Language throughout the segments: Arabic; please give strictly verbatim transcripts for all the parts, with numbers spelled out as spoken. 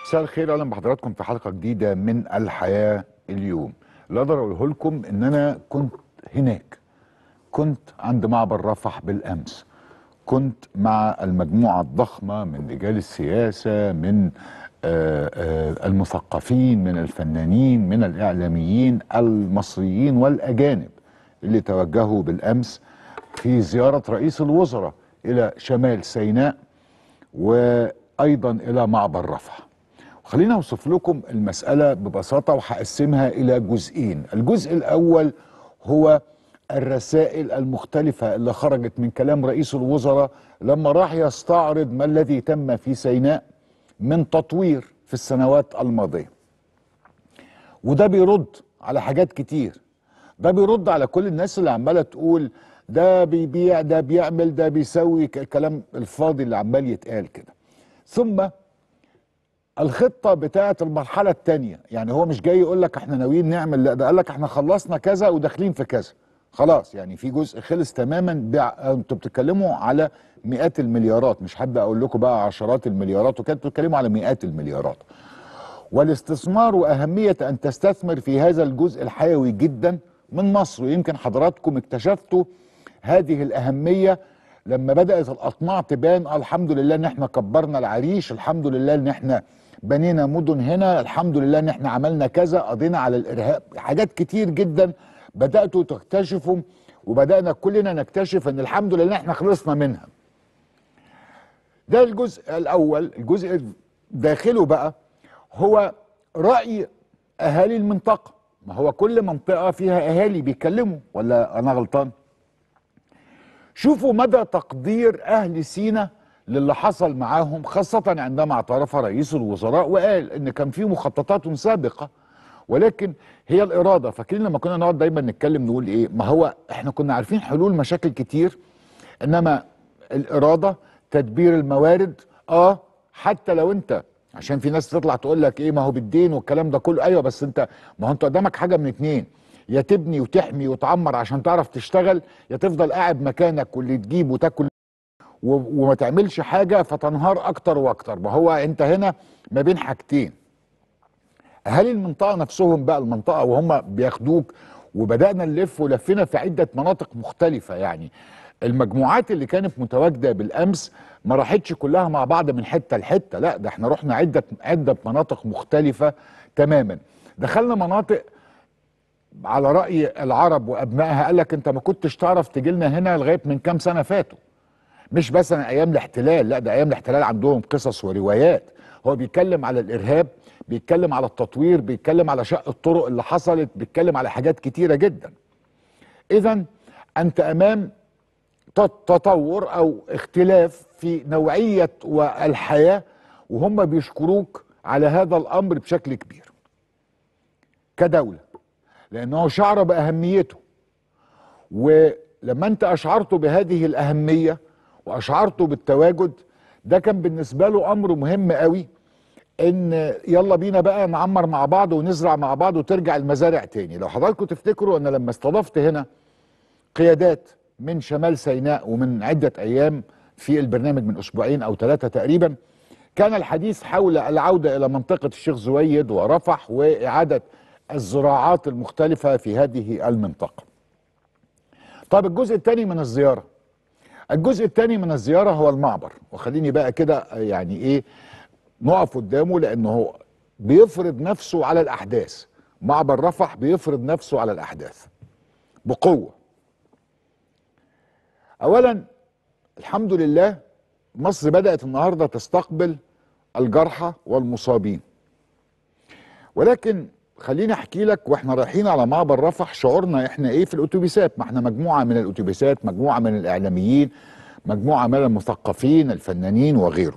مساء الخير، اهلا بحضراتكم في حلقه جديده من الحياه اليوم. اللي اقدر اقوله لكم ان انا كنت هناك، كنت عند معبر رفح بالامس، كنت مع المجموعه الضخمه من رجال السياسه، من آه آه المثقفين، من الفنانين، من الاعلاميين المصريين والاجانب اللي توجهوا بالامس في زياره رئيس الوزراء الى شمال سيناء وايضا الى معبر رفح. خلينا اوصف لكم المسألة ببساطة وهقسمها الى جزئين. الجزء الاول هو الرسائل المختلفة اللي خرجت من كلام رئيس الوزراء لما راح يستعرض ما الذي تم في سيناء من تطوير في السنوات الماضية. وده بيرد على حاجات كتير، ده بيرد على كل الناس اللي عمالة تقول ده بيبيع، ده بيعمل، ده بيسوي، الكلام الفاضي اللي عمال يتقال كده. ثم الخطة بتاعة المرحلة التانية، يعني هو مش جاي يقول لك احنا ناويين نعمل، لا ده قال لك احنا خلصنا كذا وداخلين في كذا. خلاص، يعني في جزء خلص تماما. انتوا بتتكلموا على مئات المليارات، مش هبدأ اقول لكم بقى عشرات المليارات وكده، بتتكلموا على مئات المليارات. والاستثمار واهمية ان تستثمر في هذا الجزء الحيوي جدا من مصر. ويمكن حضراتكم اكتشفتوا هذه الاهمية لما بدأت الأطماع تبان. الحمد لله ان احنا كبرنا العريش، الحمد لله ان احنا بنينا مدن هنا، الحمد لله ان احنا عملنا كذا، قضينا على الارهاب، حاجات كتير جدا بدأتوا تكتشفوا، وبدأنا كلنا نكتشف ان الحمد لله احنا خلصنا منها. ده الجزء الاول. الجزء داخله بقى هو رأي اهالي المنطقة. ما هو كل منطقة فيها اهالي بيتكلموا، ولا انا غلطان؟ شوفوا مدى تقدير أهل سينا للي حصل معاهم، خاصة عندما اعترف رئيس الوزراء وقال إن كان في مخططات سابقة، ولكن هي الإرادة. فاكرين لما كنا نقعد دايما نتكلم نقول إيه؟ ما هو إحنا كنا عارفين حلول مشاكل كتير، إنما الإرادة، تدبير الموارد. آه حتى لو أنت، عشان في ناس تطلع تقول لك إيه ما هو بالدين والكلام ده كله، أيوه بس أنت، ما هو أنت قدامك حاجة من اتنين: يا تبني وتحمي وتعمر عشان تعرف تشتغل، يا تفضل قاعد مكانك واللي تجيب وتاكل وما تعملش حاجة فتنهار أكتر وأكتر. ما هو أنت هنا ما بين حاجتين. أهالي المنطقة نفسهم بقى، المنطقة وهم بياخدوك، وبدأنا نلف ولفنا في عدة مناطق مختلفة. يعني المجموعات اللي كانت متواجدة بالأمس ما راحتش كلها مع بعض من حتة لحتة، لا ده احنا رحنا عدة عدة مناطق مختلفة تماما. دخلنا مناطق على رأي العرب وأبنائها، قال لك أنت ما كنتش تعرف تجي لنا هنا لغاية من كام سنة فاتوا. مش بس أنا أيام الاحتلال، لا ده أيام الاحتلال عندهم قصص وروايات. هو بيتكلم على الإرهاب، بيتكلم على التطوير، بيتكلم على شق الطرق اللي حصلت، بيتكلم على حاجات كتيرة جدا. إذن أنت أمام تطور أو اختلاف في نوعية والحياة، وهم بيشكروك على هذا الأمر بشكل كبير كدولة، لأنه شعر بأهميته. ولما أنت أشعرته بهذه الأهمية وأشعرته بالتواجد، ده كان بالنسبة له أمر مهم قوي، إن يلا بينا بقى نعمر مع بعض ونزرع مع بعض وترجع المزارع تاني. لو حضراتكم تفتكروا أن لما استضفت هنا قيادات من شمال سيناء ومن عدة أيام في البرنامج من أسبوعين أو ثلاثة تقريبا، كان الحديث حول العودة إلى منطقة الشيخ زويد ورفح وإعادة الزراعات المختلفة في هذه المنطقة. طب الجزء الثاني من الزيارة، الجزء الثاني من الزيارة هو المعبر. وخليني بقى كده يعني ايه نقف قدامه، لأنه بيفرض نفسه على الأحداث. معبر رفح بيفرض نفسه على الأحداث بقوة. أولا الحمد لله مصر بدأت النهاردة تستقبل الجرحى والمصابين، ولكن خليني احكي لك واحنا رايحين على معبر رفح شعورنا احنا ايه في الاتوبيسات. ما احنا مجموعه من الاتوبيسات، مجموعه من الاعلاميين، مجموعه من المثقفين، الفنانين وغيره.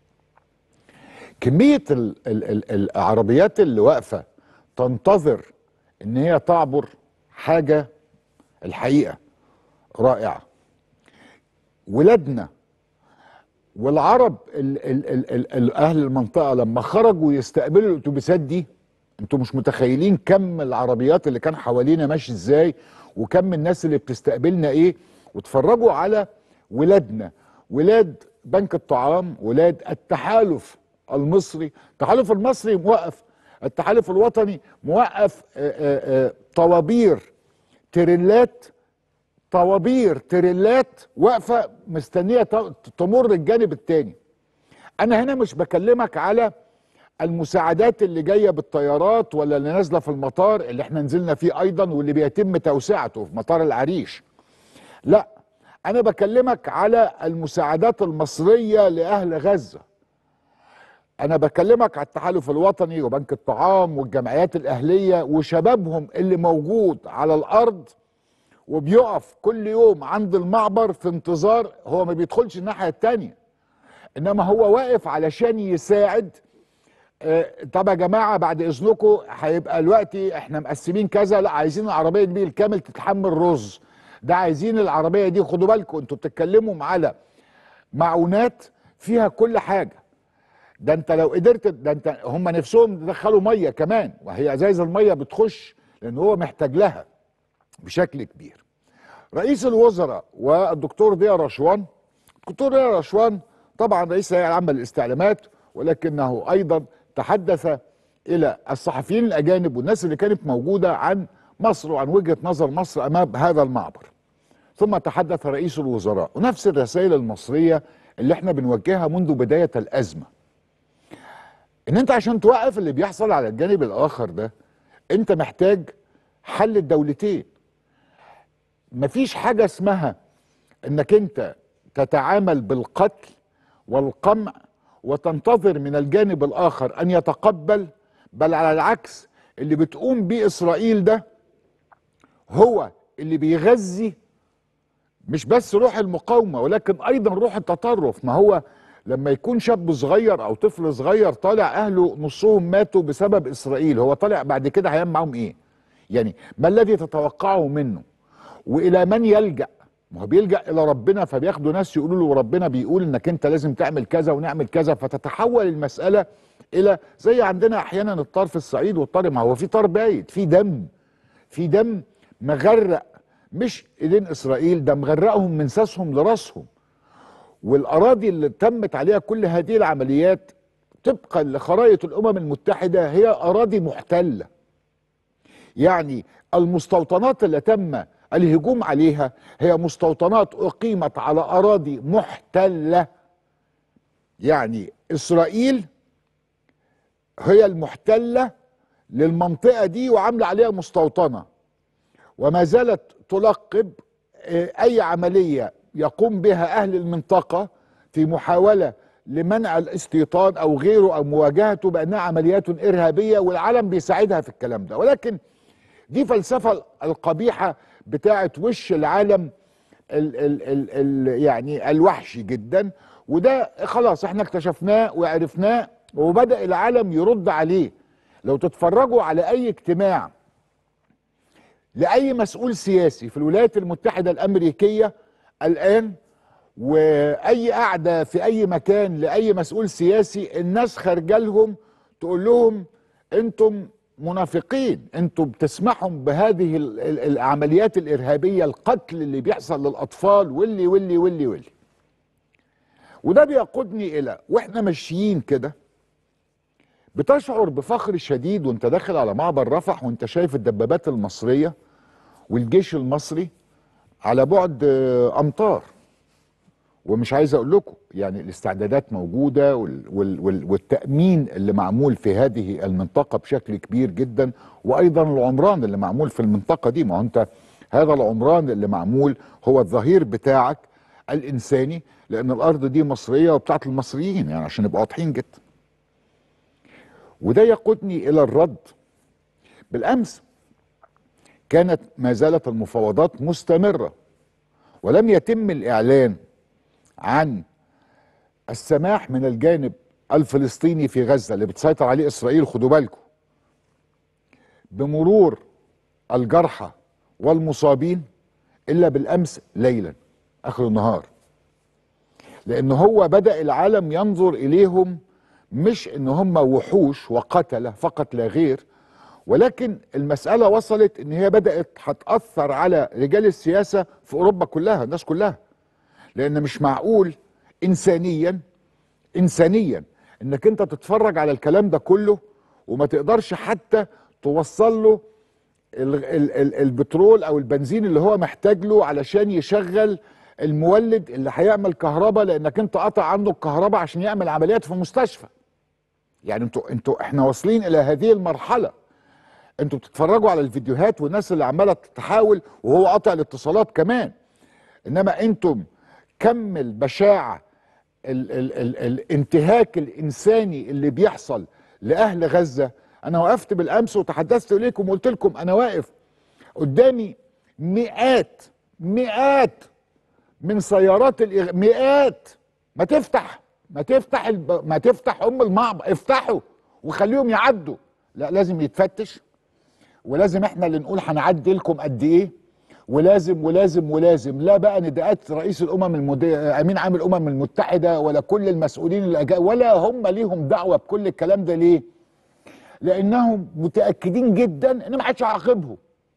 كميه ال ال ال العربيات اللي واقفه تنتظر ان هي تعبر حاجه الحقيقه رائعه. ولادنا والعرب ال ال ال ال اهل المنطقه لما خرجوا يستقبلوا الاتوبيسات دي، انتوا مش متخيلين كم العربيات اللي كان حوالينا ماشي ازاي، وكم الناس اللي بتستقبلنا ايه. واتفرجوا على ولادنا، ولاد بنك الطعام، ولاد التحالف المصري، التحالف المصري موقف، التحالف الوطني موقف آآ آآ طوابير تريلات، طوابير تريلات واقفه مستنيه تمر الجانب الثاني. انا هنا مش بكلمك على المساعدات اللي جايه بالطيارات ولا اللي نازله في المطار اللي احنا نزلنا فيه ايضا واللي بيتم توسعته في مطار العريش. لا، انا بكلمك على المساعدات المصريه لاهل غزه. انا بكلمك على التحالف الوطني وبنك الطعام والجمعيات الاهليه وشبابهم اللي موجود على الارض وبيقف كل يوم عند المعبر في انتظار. هو ما بيدخلش الناحيه الثانيه، انما هو واقف علشان يساعد. طب يا جماعه بعد اذنكم هيبقى دلوقتي احنا مقسمين كذا، لا عايزين العربيه دي بالكامل تتحمل رز، ده عايزين العربيه دي. خدوا بالكم انتوا بتتكلموا على معونات فيها كل حاجه. ده انت لو قدرت، ده انت هم نفسهم يدخلوا ميه كمان، وهي ازايز الميه بتخش لان هو محتاج لها بشكل كبير. رئيس الوزراء والدكتور ضياء رشوان، الدكتور ضياء رشوان طبعا رئيس الهيئه العامه للاستعلامات، ولكنه ايضا تحدث الى الصحفيين الاجانب والناس اللي كانت موجوده عن مصر وعن وجهه نظر مصر امام هذا المعبر. ثم تحدث رئيس الوزراء، ونفس الرسائل المصريه اللي احنا بنوجهها منذ بدايه الازمه، ان انت عشان توقف اللي بيحصل على الجانب الاخر ده انت محتاج حل الدولتين. مفيش حاجه اسمها انك انت تتعامل بالقتل والقمع وتنتظر من الجانب الاخر ان يتقبل، بل على العكس اللي بتقوم بيه اسرائيل ده هو اللي بيغذي مش بس روح المقاومه ولكن ايضا روح التطرف. ما هو لما يكون شاب صغير او طفل صغير طالع اهله نصهم ماتوا بسبب اسرائيل، هو طالع بعد كده هيعمل معاهم ايه؟ يعني ما الذي تتوقعه منه؟ والى من يلجأ؟ ما هو بيلجأ الى ربنا، فبياخدوا ناس يقولوا له ربنا بيقول انك انت لازم تعمل كذا ونعمل كذا، فتتحول المسألة الى زي عندنا احيانا الطار في الصعيد والطار، ما هو في طار بايت، في دم، في دم مغرق مش ايدين اسرائيل، ده مغرقهم من ساسهم لراسهم. والاراضي اللي تمت عليها كل هذه العمليات طبقا لخرائط الامم المتحدة هي اراضي محتلة. يعني المستوطنات اللي تم الهجوم عليها هي مستوطنات اقيمت على اراضي محتله. يعني اسرائيل هي المحتله للمنطقه دي وعامله عليها مستوطنه، وما زالت تلقب اي عمليه يقوم بها اهل المنطقه في محاوله لمنع الاستيطان او غيره او مواجهته بانها عمليات ارهابيه، والعالم بيساعدها في الكلام ده. ولكن دي فلسفة القبيحة بتاعت وش العالم ال ال ال ال يعني الوحشي جدا، وده خلاص احنا اكتشفناه وعرفناه وبدأ العالم يرد عليه. لو تتفرجوا على اي اجتماع لأي مسؤول سياسي في الولايات المتحدة الأمريكية الآن، وأي قعدة في أي مكان لأي مسؤول سياسي، الناس خارجة لهم تقول لهم انتم منافقين، انتم بتسمحوا بهذه العمليات الارهابيه، القتل اللي بيحصل للاطفال واللي واللي واللي واللي. وده بيقودني الى واحنا ماشيين كده بتشعر بفخر شديد وانت داخل على معبر رفح وانت شايف الدبابات المصريه والجيش المصري على بعد امتار. ومش عايز اقول لكم يعني الاستعدادات موجوده وال وال وال والتامين اللي معمول في هذه المنطقه بشكل كبير جدا، وايضا العمران اللي معمول في المنطقه دي. ما هو انت هذا العمران اللي معمول هو الظهير بتاعك الانساني، لان الارض دي مصريه وبتاعت المصريين، يعني عشان نبقى واضحين جدا. وده يقودني الى الرد. بالامس كانت ما زالت المفاوضات مستمره ولم يتم الاعلان عن السماح من الجانب الفلسطيني في غزة اللي بتسيطر عليه إسرائيل، خدوا بالكم، بمرور الجرحى والمصابين إلا بالأمس ليلا آخر النهار. لأن هو بدأ العالم ينظر إليهم مش إن هم وحوش وقتلة فقط لا غير، ولكن المسألة وصلت إن هي بدأت هتأثر على رجال السياسة في أوروبا كلها، الناس كلها. لأن مش معقول إنسانيا إنسانيا انك انت تتفرج على الكلام ده كله وما تقدرش حتى توصل له ال ال ال البترول او البنزين اللي هو محتاج له علشان يشغل المولد اللي هيعمل كهرباء، لانك انت قطع عنده الكهرباء عشان يعمل عمليات في المستشفى. يعني انتوا انتوا احنا واصلين الى هذه المرحله. انتوا بتتفرجوا على الفيديوهات والناس اللي عماله تحاول وهو قاطع الاتصالات كمان، انما انتم كم البشاعه ال ال ال الانتهاك الانساني اللي بيحصل لاهل غزه. انا وقفت بالامس وتحدثت اليكم وقلت لكم انا واقف قدامي مئات مئات من سيارات الإغ... مئات. ما تفتح ما تفتح الب... ما تفتح ام المعبر، افتحوا وخليهم يعدوا. لا، لازم يتفتش، ولازم احنا اللي نقول هنعدي لكم قد ايه، ولازم ولازم ولازم. لا بقى نداءات رئيس الامم المد... امين عام الامم المتحده ولا كل المسؤولين اللي أجا... ولا هم ليهم دعوه بكل الكلام ده. ليه؟ لانهم متاكدين جدا ان ما حدش هيعاقبهم.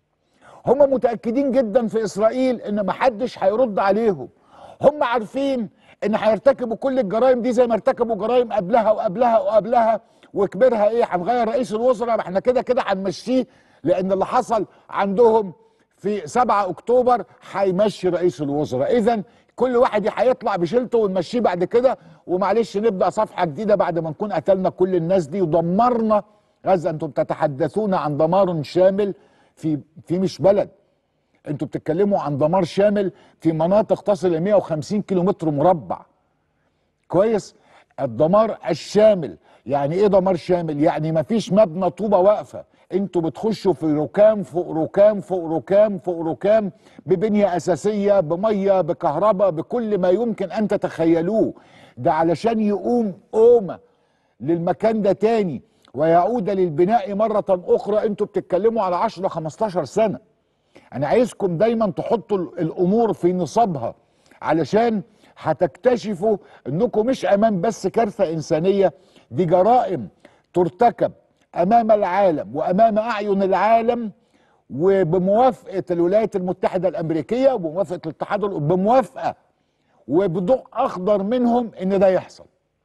هم متاكدين جدا في اسرائيل ان ما حدش هيرد عليهم. هم عارفين ان هيرتكبوا كل الجرائم دي زي ما ارتكبوا جرائم قبلها وقبلها وقبلها، وكبرها ايه؟ هنغير رئيس الوزراء؟ ما احنا كده كده هنمشيه، لان اللي حصل عندهم في سبعة اكتوبر هيمشي رئيس الوزراء. اذا كل واحد هيطلع بشيلته ونمشيه بعد كده، ومعلش نبدا صفحه جديده بعد ما نكون قتلنا كل الناس دي ودمرنا غزه. انتم تتحدثون عن دمار شامل في في مش بلد، انتوا بتتكلموا عن دمار شامل في مناطق تصل ل مئة وخمسين كيلو متر مربع. كويس؟ الدمار الشامل. يعني ايه دمار شامل؟ يعني مفيش مبنى طوبه واقفه، انتوا بتخشوا في ركام فوق ركام فوق ركام فوق ركام، ببنيه اساسيه، بميه، بكهرباء، بكل ما يمكن ان تتخيلوه. ده علشان يقوم قومه للمكان ده تاني ويعود للبناء مره اخرى. انتوا بتتكلموا على عشرة خمستاشر سنه. انا عايزكم دايما تحطوا الامور في نصابها، علشان هتكتشفوا انكم مش امام بس كارثه انسانيه، دي جرائم ترتكب امام العالم وامام اعين العالم، وبموافقه الولايات المتحده الامريكيه وبموافقه الاتحاد، بموافقه وبضوء اخضر منهم ان ده يحصل.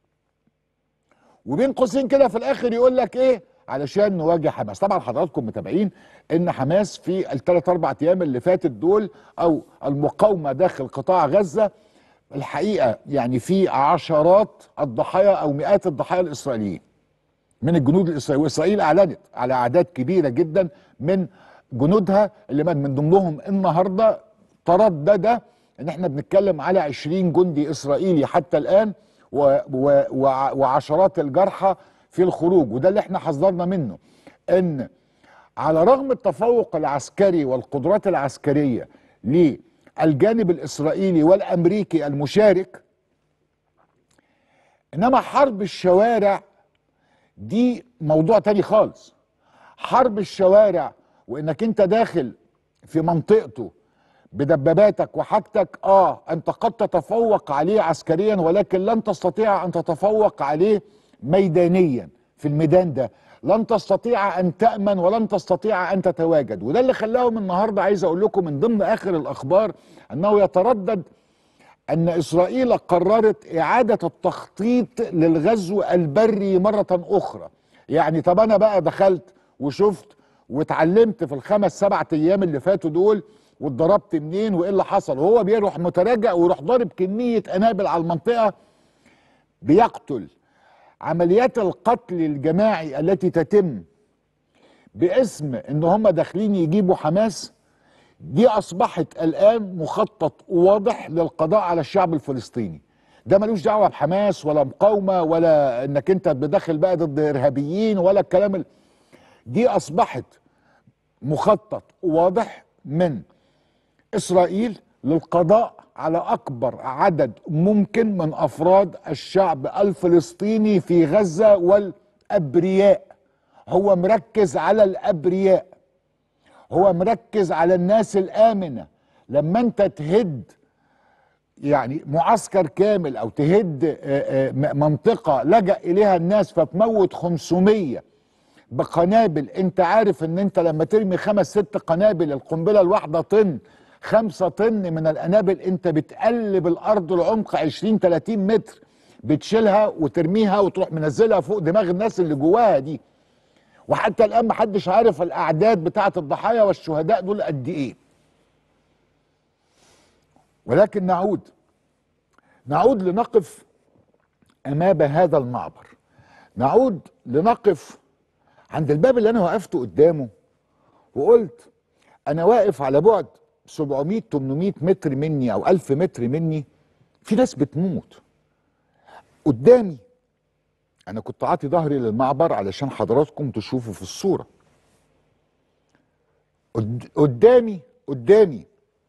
وبين قوسين كده في الاخر يقول لك ايه؟ علشان نواجه حماس. طبعا حضراتكم متابعين ان حماس في الثلاث اربع ايام اللي فاتت دول، او المقاومه داخل قطاع غزه، الحقيقه يعني في عشرات الضحايا او مئات الضحايا الاسرائيليين من الجنود الاسرائيليين. واسرائيل اعلنت على اعداد كبيره جدا من جنودها اللي مات، من ضمنهم النهارده تردد ان احنا بنتكلم على عشرين جندي اسرائيلي حتى الان، و و وعشرات الجرحى في الخروج. وده اللي احنا حذرنا منه، ان على رغم التفوق العسكري والقدرات العسكريه للجانب الاسرائيلي والامريكي المشارك، انما حرب الشوارع دي موضوع تاني خالص. حرب الشوارع وانك انت داخل في منطقته بدباباتك وحاجتك، اه انت قد تتفوق عليه عسكريا، ولكن لن تستطيع ان تتفوق عليه ميدانيا. في الميدان ده لن تستطيع ان تأمن ولن تستطيع ان تتواجد. وده اللي خلاهم النهارده، عايز اقول لكم من ضمن اخر الاخبار، انه يتردد ان اسرائيل قررت اعادة التخطيط للغزو البري مرة اخرى. يعني طب انا بقى دخلت وشفت واتعلمت في الخمس سبعة ايام اللي فاتوا دول، واتضربت منين وايه اللي حصل، وهو بيروح متراجع ويروح ضارب كمية قنابل على المنطقة بيقتل. عمليات القتل الجماعي التي تتم باسم ان هم داخلين يجيبوا حماس، دي اصبحت الان مخطط واضح للقضاء على الشعب الفلسطيني. ده ملوش دعوه بحماس ولا مقاومه ولا انك انت بداخل بقى ضد ارهابيين ولا الكلام ال... دي اصبحت مخطط واضح من اسرائيل للقضاء على اكبر عدد ممكن من افراد الشعب الفلسطيني في غزه والابرياء. هو مركز على الابرياء، هو مركز على الناس الامنه. لما انت تهد يعني معسكر كامل او تهد منطقه لجأ اليها الناس فتموت خمسمية بقنابل، انت عارف ان انت لما ترمي خمس ست قنابل، القنبله الواحده طن، خمسة طن من القنابل، انت بتقلب الارض لعمق عشرين تلاتين متر، بتشيلها وترميها وتروح منزلها فوق دماغ الناس اللي جواها دي. وحتى الان محدش عارف الاعداد بتاعه الضحايا والشهداء دول قد ايه. ولكن نعود نعود لنقف امام هذا المعبر، نعود لنقف عند الباب اللي انا وقفت قدامه وقلت انا واقف على بعد سبعمية تمنمية متر مني او ألف متر مني، في ناس بتموت قدامي. انا كنت عاطي ظهري للمعبر علشان حضراتكم تشوفوا في الصورة. قدامي قدامي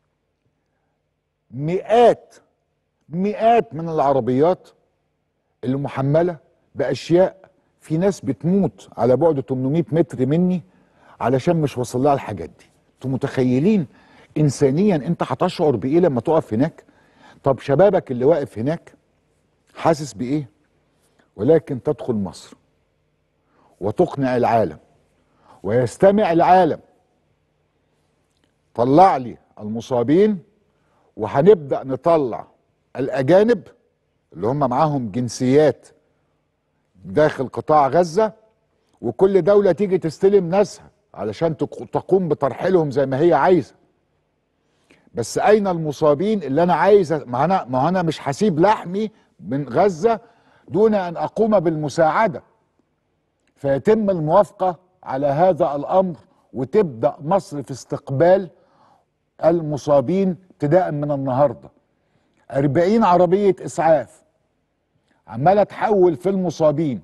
مئات مئات من العربيات اللي محملة بأشياء، في ناس بتموت على بعد تمنمية متر مني علشان مش واصل لها الحاجات دي. انتوا متخيلين انسانيا انت هتشعر بايه لما تقف هناك؟ طب شبابك اللي واقف هناك حاسس بايه؟ ولكن تدخل مصر وتقنع العالم ويستمع العالم، طلع لي المصابين وهنبدأ نطلع الأجانب اللي هم معاهم جنسيات داخل قطاع غزة، وكل دولة تيجي تستلم ناسها علشان تقوم بترحيلهم زي ما هي عايزة. بس أين المصابين اللي أنا عايز؟ ما أنا ما أنا مش هسيب لحمي من غزة دون أن أقوم بالمساعدة. فيتم الموافقة على هذا الأمر وتبدأ مصر في استقبال المصابين ابتداء من النهارده. أربعين عربية إسعاف عمالة تحول في المصابين.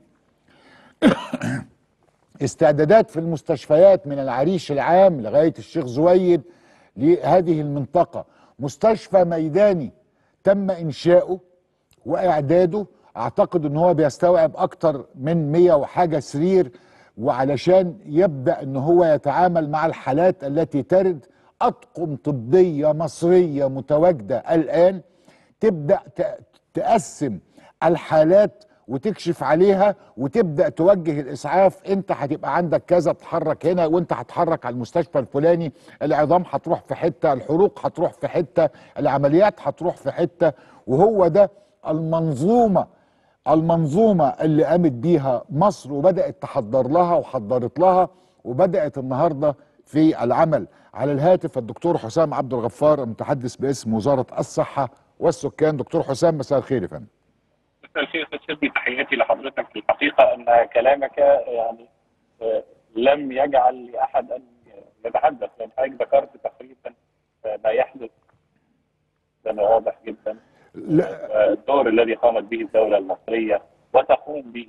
استعدادات في المستشفيات من العريش العام لغاية الشيخ زويد لهذه المنطقة. مستشفى ميداني تم إنشاؤه وإعداده، أعتقد أن هو بيستوعب أكتر من مية وحاجة سرير، وعلشان يبدأ أن هو يتعامل مع الحالات التي ترد. أطقم طبية مصرية متواجدة الآن تبدأ تقسم الحالات وتكشف عليها وتبدأ توجه الإسعاف. أنت هتبقى عندك كذا، تتحرك هنا، وأنت هتحرك على المستشفى الفلاني، العظام هتروح في حتة، الحروق هتروح في حتة، العمليات هتروح في حتة. وهو ده المنظومة المنظومة اللي قامت بيها مصر وبدأت تحضر لها وحضرت لها، وبدأت النهاردة في العمل. على الهاتف الدكتور حسام عبد الغفار المتحدث باسم وزارة الصحة والسكان. دكتور حسام مساء الخير يا فندم. مساء الخير استاذ شربي، تحياتي لحضرتك. في الحقيقة ان كلامك يعني لم يجعل لاحد ان يتحدث، لان حضرتك ذكرت تقريبا ما يحدث بما واضح جدا. لا. الدور الذي قامت به الدولة المصرية وتقوم به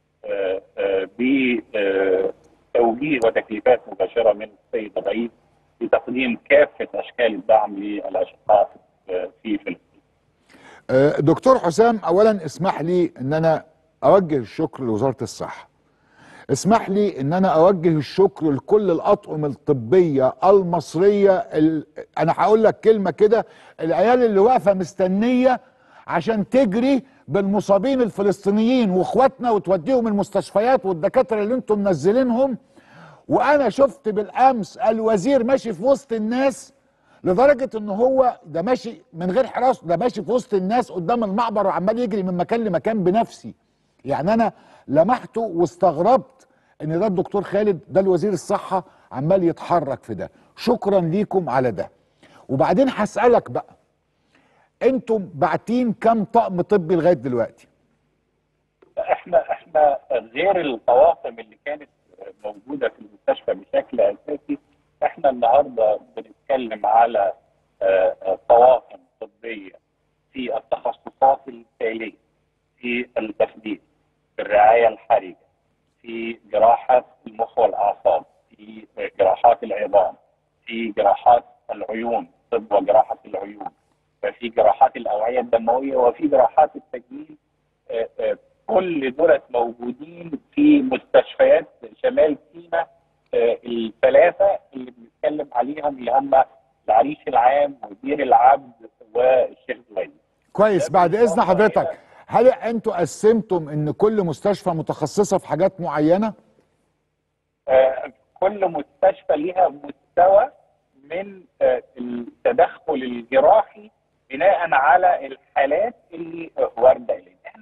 بتوجيه وتكليفات مباشرة من السيد الرئيس لتقديم كافة اشكال الدعم للاشقاء في فلسطين. دكتور حسام، اولا اسمح لي ان انا اوجه الشكر لوزارة الصحة. اسمح لي ان انا اوجه الشكر لكل الاطقم الطبية المصرية. ال... انا هقول لك كلمة كده، العيال اللي واقفة مستنية عشان تجري بالمصابين الفلسطينيين واخواتنا وتوديهم المستشفيات، والدكاترة اللي انتم منزلينهم. وانا شفت بالامس الوزير ماشي في وسط الناس، لدرجة ان هو ده ماشي من غير حراسة، ده ماشي في وسط الناس قدام المعبر وعمال يجري من مكان لمكان بنفسي. يعني انا لمحته واستغربت ان ده الدكتور خالد، ده الوزير الصحة عمال يتحرك في ده. شكرا ليكم على ده. وبعدين هسألك بقى، انتم باعتين كم طقم طبي لغاية دلوقتي؟ احنا احنا غير الطواقم اللي كانت موجودة في المستشفى بشكل اساسي، احنا النهارده بنتكلم على طواقم طبيه في التخصصات التاليه: في التخدير، في الرعايه الحرجه، في جراحات المخ والاعصاب، في جراحات العظام، في جراحات العيون، طب وجراحه العيون، وفي جراحات الاوعيه الدمويه، وفي جراحات التجميل. كل دولت موجودين في مستشفيات شمال سيناء الثلاثه اللي بنتكلم عليهم، اللي هم العريش العام ودير العبد والشيخ زويد. كويس. بعد اذن حضرتك، هل انتوا قسمتم ان كل مستشفى متخصصه في حاجات معينه؟ آه كل مستشفى ليها مستوى من آه التدخل الجراحي بناء على الحالات اللي وارده الينا. احنا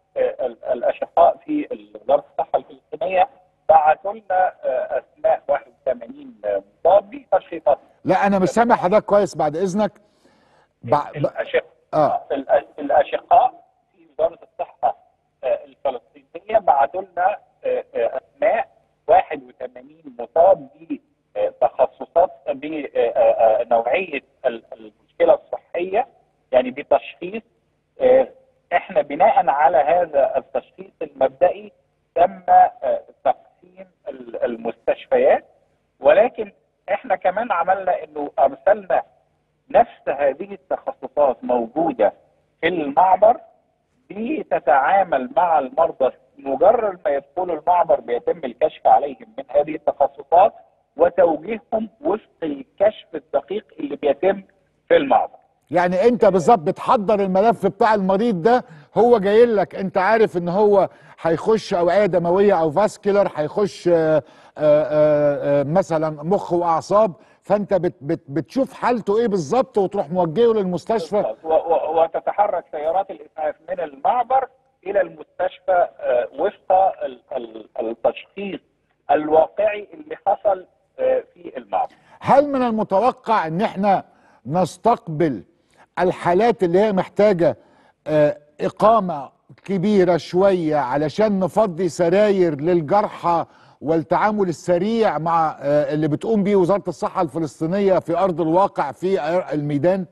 الاشقاء في وزاره الصحه الفلسطينيه بعثوا لنا اسماء واحد وثمانين مصاب بتشخيصات. لا انا مش سامع حضرتك كويس بعد اذنك. بع... الأشق... آه. الاشقاء في وزاره الصحه الفلسطينيه بعثوا لنا اسماء واحد وثمانين مصاب بتخصصات بنوعيه المشكله الصحيه، يعني بتشخيص. احنا بناء على هذا التشخيص المبدئي تم تقسيم المستشفيات، ولكن احنا كمان عملنا انه ارسلنا نفس هذه التخصصات موجوده في المعبر بتتعامل مع المرضى. مجرد ما يدخلوا المعبر بيتم الكشف عليهم من هذه التخصصات وتوجيههم وفق الكشف الدقيق اللي بيتم في المعبر. يعني انت بالظبط بتحضر الملف بتاع المريض ده، هو جاي لك انت عارف ان هو هيخش اوعيه دمويه او فاسكولار، هيخش آآ آآ مثلا مخ واعصاب، فانت بت بت بتشوف حالته ايه بالظبط وتروح موجهه للمستشفى. وتتحرك سيارات الاسعاف من المعبر الى المستشفى وفق التشخيص الواقعي اللي حصل في المعبر. هل من المتوقع ان احنا نستقبل الحالات اللي هي محتاجة إقامة كبيرة شوية علشان نفضي سراير للجرحى والتعامل السريع مع اللي بتقوم بيه وزارة الصحة الفلسطينية في أرض الواقع في الميدان؟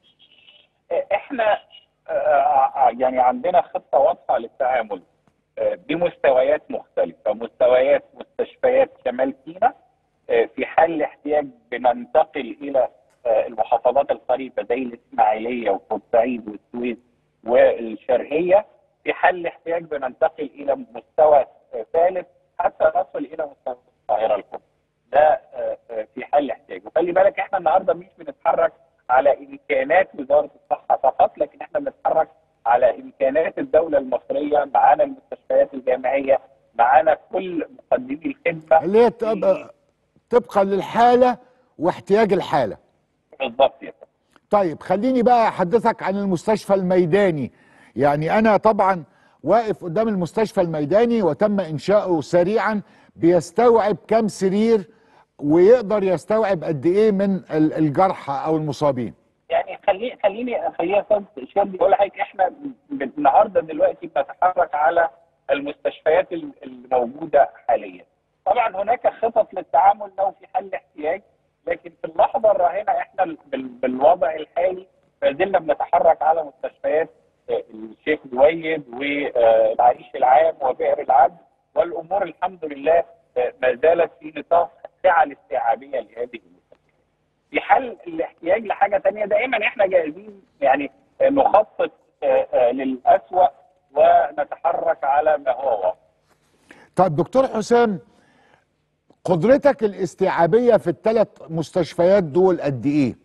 احنا يعني عندنا خطة واضحة للتعامل بمستويات مختلفة، مستويات مستشفيات شمال سيناء. في حال الاحتياج بننتقل إلى المحافظات القريبه زي الاسماعيليه وبورسعيد والسويس والشرقيه. في حال الاحتياج بننتقل الى مستوى ثالث حتى نصل الى مستوى القاهره الكبرى. ده في حال الاحتياج. وخلي بالك احنا النهارده مش بنتحرك على امكانات وزاره الصحه فقط، لكن احنا بنتحرك على امكانات الدوله المصريه. معانا المستشفيات الجامعيه، معانا كل مقدمي الخدمه اللي هي طبقا للحاله واحتياج الحاله. بالضبط يا فندم. طيب خليني بقى احدثك عن المستشفى الميداني. يعني انا طبعا واقف قدام المستشفى الميداني وتم انشاؤه سريعا، بيستوعب كم سرير ويقدر يستوعب قد ايه من الجرحى او المصابين؟ يعني خليني خليني خليني استاذ شادي اقول لحضرتك احنا النهارده دلوقتي بنتحرك على المستشفيات الموجوده حاليا. طبعا هناك خطط للتعامل لو في حل احتياج، لكن في اللحظه الراهنه احنا بالوضع الحالي ما زلنا بنتحرك على مستشفيات الشيخ زويد والعريش العام وبئر العبد، والامور الحمد لله ما زالت في نطاق السعه الاستيعابيه لهذه المستشفيات. في حال الاحتياج لحاجه ثانيه دائما احنا جاهزين، يعني نخطط للاسوأ ونتحرك على ما هو واقع. طيب دكتور حسام، قدرتك الاستيعابية في الثلاث مستشفيات دول قد ايه؟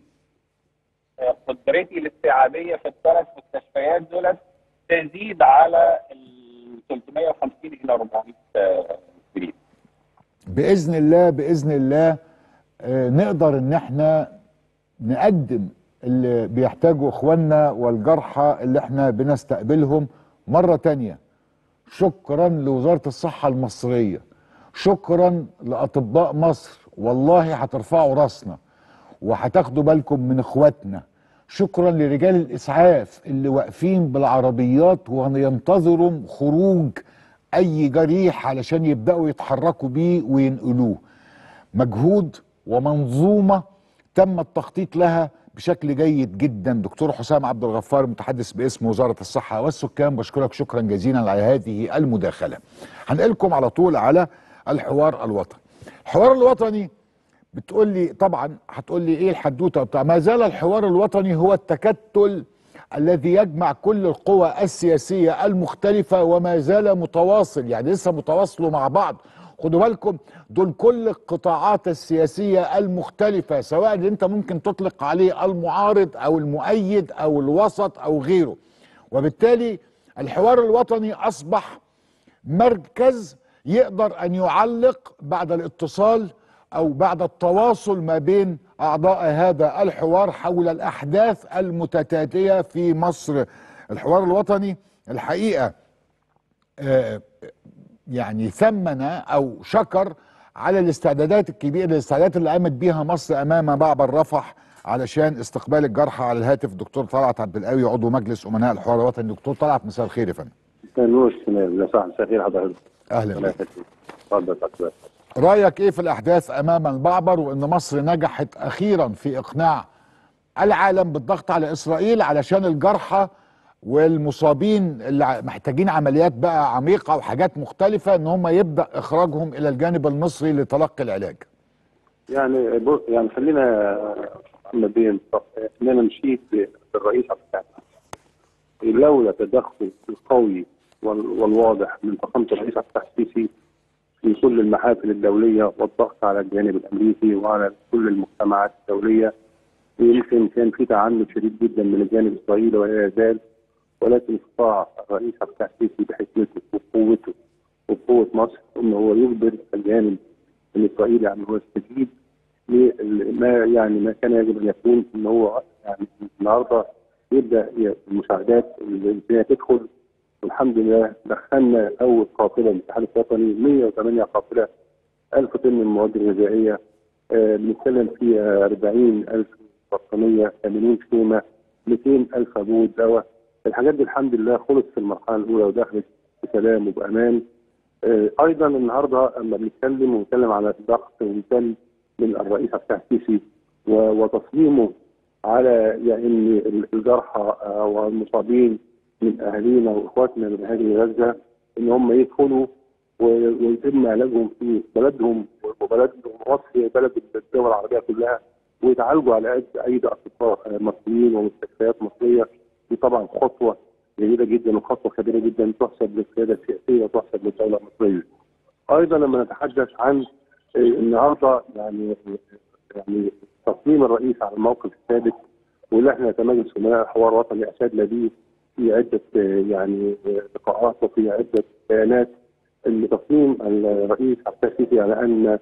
قدرتي الاستيعابية في الثلاث مستشفيات دول تزيد على ال ثلاثمائة وخمسين الى أربعمائة سرير. باذن الله باذن الله آه نقدر ان احنا نقدم اللي بيحتاجوا اخواننا والجرحى اللي احنا بنستقبلهم مرة تانية. شكرا لوزارة الصحة المصرية، شكرا لأطباء مصر، والله هترفعوا راسنا وهتاخدوا بالكم من اخواتنا. شكرا لرجال الإسعاف اللي واقفين بالعربيات وينتظروا خروج أي جريح علشان يبدأوا يتحركوا بيه وينقلوه. مجهود ومنظومة تم التخطيط لها بشكل جيد جدا. دكتور حسام عبد الغفار متحدث باسم وزارة الصحة والسكان، بشكرك شكرا جزيلا على هذه المداخلة. هنقلكم على طول على الحوار الوطني. الحوار الوطني بتقول لي طبعا هتقول لي ايه الحدوته بتاع ما زال الحوار الوطني هو التكتل الذي يجمع كل القوى السياسيه المختلفه وما زال متواصل، يعني لسه متواصلوا مع بعض. خدوا بالكم دول كل القطاعات السياسيه المختلفه، سواء اللي انت ممكن تطلق عليه المعارض او المؤيد او الوسط او غيره. وبالتالي الحوار الوطني اصبح مركز يقدر ان يعلق بعد الاتصال او بعد التواصل ما بين اعضاء هذا الحوار حول الاحداث المتتاليه في مصر. الحوار الوطني الحقيقه يعني ثمن او شكر على الاستعدادات الكبيره، الاستعدادات اللي قامت بيها مصر امام معبر رفح علشان استقبال الجرحى. على الهاتف دكتور طلعت عبد القوي عضو مجلس امناء الحوار الوطني. دكتور طلعت مساء الخير يا فندم. نور يا صاحبي، مساء الخير حضرتك. اهلا بك. اتفضل اتفضل. رايك ايه في الاحداث امام المعبر، وان مصر نجحت اخيرا في اقناع العالم بالضغط على اسرائيل علشان الجرحى والمصابين اللي محتاجين عمليات بقى عميقه وحاجات مختلفه ان هم يبدا اخراجهم الى الجانب المصري لتلقي العلاج؟ يعني بص، يعني خلينا محمد بيه اننا نشيد بالرئيس عبد الفتاح السيسي. لولا التدخل القوي والواضح من فخامه الرئيس عبد الفتاح السيسي في كل المحافل الدوليه والضغط على الجانب الامريكي وعلى كل المجتمعات الدوليه، يمكن كان في تعنت شديد جدا من الجانب الاسرائيلي ولا يزال، ولكن استطاع الرئيس عبد الفتاح السيسي بحكمته وقوته وقوه مصر ان هو يجبر الجانب الاسرائيلي يعني هو يستجيب لما يعني ما كان يجب ان يكون، ان هو يعني النهارده يبدا المساعدات الانسانيه تدخل. والحمد لله دخلنا اول قافله للاتحاد الوطني مئة وثمانية قافله ألف طن من المواد الغذائيه، بنتكلم آه فيها أربعين ألف بطانيه، ثمانين خيمه، مئتين ألف عبود دواء. الحاجات دي الحمد لله خلصت في المرحله الاولى ودخلت بسلام وبامان. آه ايضا النهارده لما بنتكلم ونتكلم على الضغط ونتكلم من الرئيس عبد الفتاح السيسي وتصميمه على يعني الجرحى والمصابين من اهالينا واخواتنا من اهالي غزه ان هم يدخلوا ويتم علاجهم في بلدهم، وبلدهم مصر بلد الدول العربيه كلها، ويتعالجوا على قد ايدي اطباء مصريين ومستشفيات مصريه. دي طبعا خطوه جيده جدا وخطوه كبيره جدا تحسب للقياده السياسيه وتحسب للدوله المصريه. ايضا لما نتحدث عن النهارده يعني يعني تصميم الرئيس على الموقف الثابت، واللي احنا كمجلس امناء الحوار الوطني اشدنا به في عده يعني لقاءات وفي عده بيانات، ان تصميم الرئيس عبد الفتاح السيسي على ان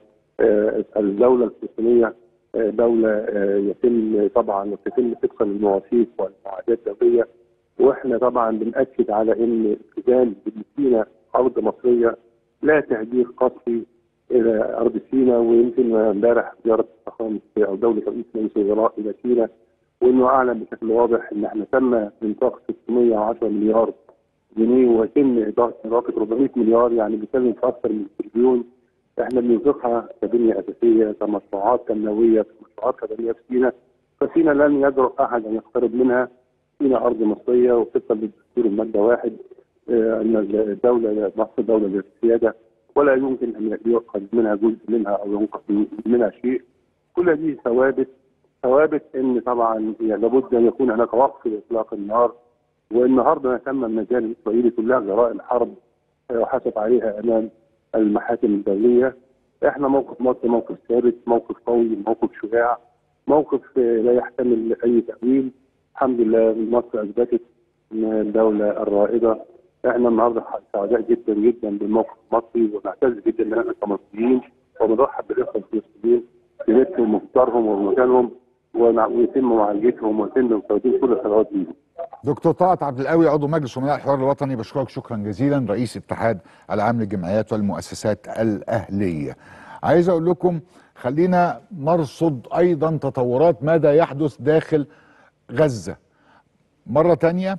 الدوله الفلسطينيه دوله يتم طبعا وتتم طبقا للمواثيق والمعاهدات الدوليه. واحنا طبعا بناكد على ان التزام بسيناء ارض مصريه، لا تهجير قسري الى ارض سيناء. ويمكن امبارح زياره فخامه او دوله رئيس مجلس الوزراء الى سيناء، وانه اعلن بشكل واضح ان احنا تم انفاق ستمئة وعشرة مليار جنيه ويتم اضافه أربعمئة مليار، يعني بنتكلم في اكثر من تريليون احنا بننفقها كبنيه اساسيه كمشروعات تنمويه كمشروعات خدميه في سيناء. فسيناء لن يجرؤ احد ان يقترب منها. سيناء ارض مصريه، وطبقا للدستور الماده واحد اه ان الدوله مصر دوله للسياده، ولا يمكن ان يؤخذ منها جزء منها او ينقص منها شيء. كل هذه ثوابت ثوابت ان طبعا لابد ان يكون هناك وقف لاطلاق النار. والنهارده تم المجال الاسرائيلي كلها جرائم الحرب وحسب عليها امام المحاكم الدوليه. احنا موقف مصر موقف ثابت، موقف قوي، موقف شجاع، موقف لا يحتمل اي تاويل. الحمد لله مصر اثبتت ان الدوله الرائده. احنا النهارده سعداء جدا جدا بالموقف المصري، ونعتز جدا ان احنا كمصريين، وبنرحب بالاخوه الفلسطينيين في بيتهم وفطارهم ومكانهم، ويتم معالجتهم ويتم تقديم كل الخدمات ليهم. دكتور طلعت عبد القوي عضو مجلس امناء الحوار الوطني، بشكرك شكرا جزيلا، رئيس اتحاد العام للجمعيات والمؤسسات الاهليه. عايز اقول لكم خلينا نرصد ايضا تطورات ماذا يحدث داخل غزه. مره تانية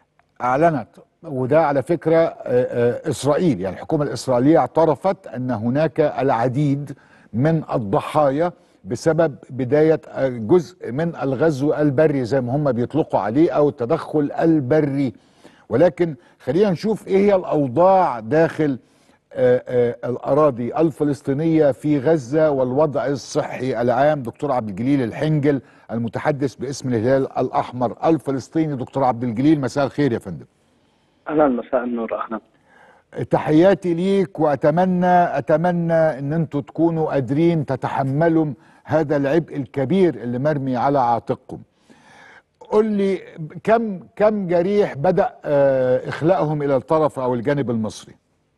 اعلنت، وده على فكره اسرائيل، يعني الحكومه الاسرائيليه اعترفت ان هناك العديد من الضحايا بسبب بداية جزء من الغزو البري زي ما هم بيطلقوا عليه أو التدخل البري. ولكن خلينا نشوف إيه هي الأوضاع داخل آآ آآ الأراضي الفلسطينية في غزة والوضع الصحي العام. دكتور عبد الجليل الحنجل المتحدث باسم الهلال الأحمر الفلسطيني. دكتور عبد الجليل مساء الخير يا فندم. أهلا، مساء النور. أهلا، تحياتي ليك، وأتمنى أتمنى أن أنتوا تكونوا قادرين تتحملوا هذا العبء الكبير اللي مرمي على عاتقكم. قل لي كم كم جريح بدأ إخلاءهم إلى الطرف أو الجانب المصري؟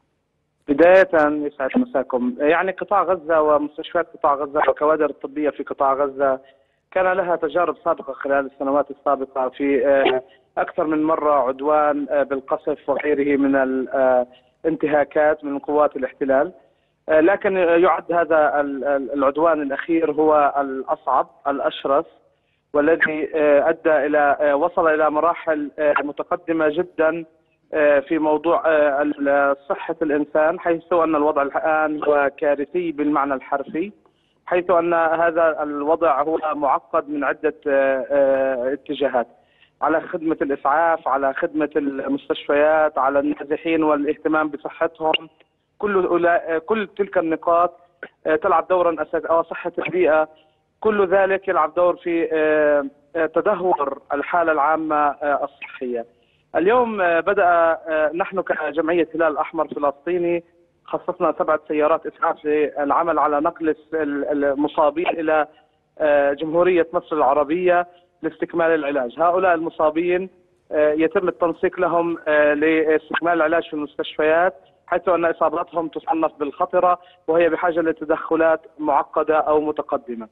بداية يسعد مساكم. يعني قطاع غزة ومستشفيات قطاع غزة والكوادر الطبية في قطاع غزة كان لها تجارب سابقة خلال السنوات السابقة في أكثر من مرة عدوان بالقصف وغيره من انتهاكات من قوات الاحتلال. لكن يعد هذا العدوان الأخير هو الأصعب الأشرس، والذي أدى إلى وصل إلى مراحل متقدمة جدا في موضوع صحة الإنسان، حيث أن الوضع الآن هو كارثي بالمعنى الحرفي، حيث أن هذا الوضع هو معقد من عدة اتجاهات، على خدمة الإسعاف، على خدمة المستشفيات، على النازحين والاهتمام بصحتهم. كل كل تلك النقاط تلعب دورا اساسيا، او صحه البيئه، كل ذلك يلعب دور في تدهور الحاله العامه الصحيه. اليوم بدأ نحن كجمعيه هلال الاحمر فلسطيني خصصنا سبعه سيارات اسعاف للعمل على نقل المصابين الى جمهوريه مصر العربيه لاستكمال العلاج. هؤلاء المصابين يتم التنسيق لهم لاستكمال العلاج في المستشفيات، حيث أن إصاباتهم تصنف بالخطرة وهي بحاجة لتدخلات معقدة أو متقدمة.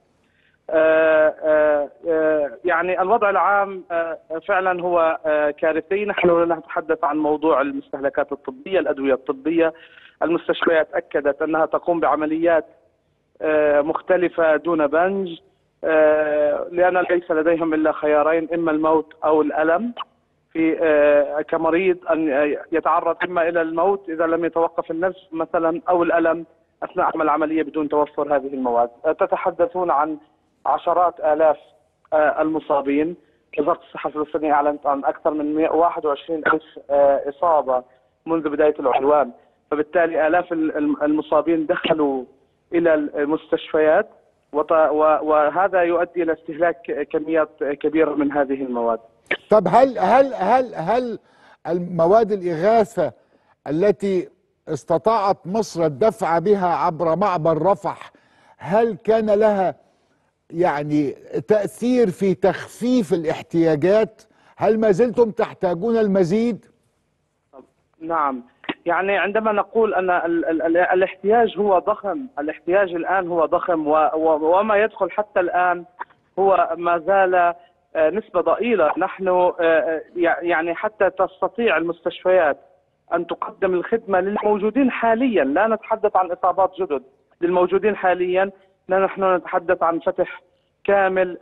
يعني الوضع العام فعلا هو كارثي. نحن نتحدث عن موضوع المستهلكات الطبية، الأدوية الطبية. المستشفيات أكدت أنها تقوم بعمليات مختلفة دون بنج، لأن ليس لديهم إلا خيارين، إما الموت أو الألم، في كمريض أن يتعرض إما إلى الموت إذا لم يتوقف النفس مثلا، أو الألم أثناء عمل العملية بدون توفر هذه المواد. تتحدثون عن عشرات آلاف المصابين. وزارة الصحة الفلسطينية أعلنت عن أكثر من مئة وواحد وعشرين ألف إصابة منذ بداية العدوان، فبالتالي آلاف المصابين دخلوا إلى المستشفيات، وهذا يؤدي إلى استهلاك كميات كبيرة من هذه المواد. طب هل هل هل هل المواد الإغاثة التي استطاعت مصر الدفع بها عبر معبر رفح، هل كان لها يعني تأثير في تخفيف الاحتياجات؟ هل ما زلتم تحتاجون المزيد؟ نعم، يعني عندما نقول أن ال ال ال الاحتياج هو ضخم، الاحتياج الآن هو ضخم، وما يدخل حتى الآن هو ما زال نسبة ضئيلة. نحن يعني حتى تستطيع المستشفيات أن تقدم الخدمة للموجودين حاليا، لا نتحدث عن إصابات جدد، للموجودين حاليا. نحن نتحدث عن فتح كامل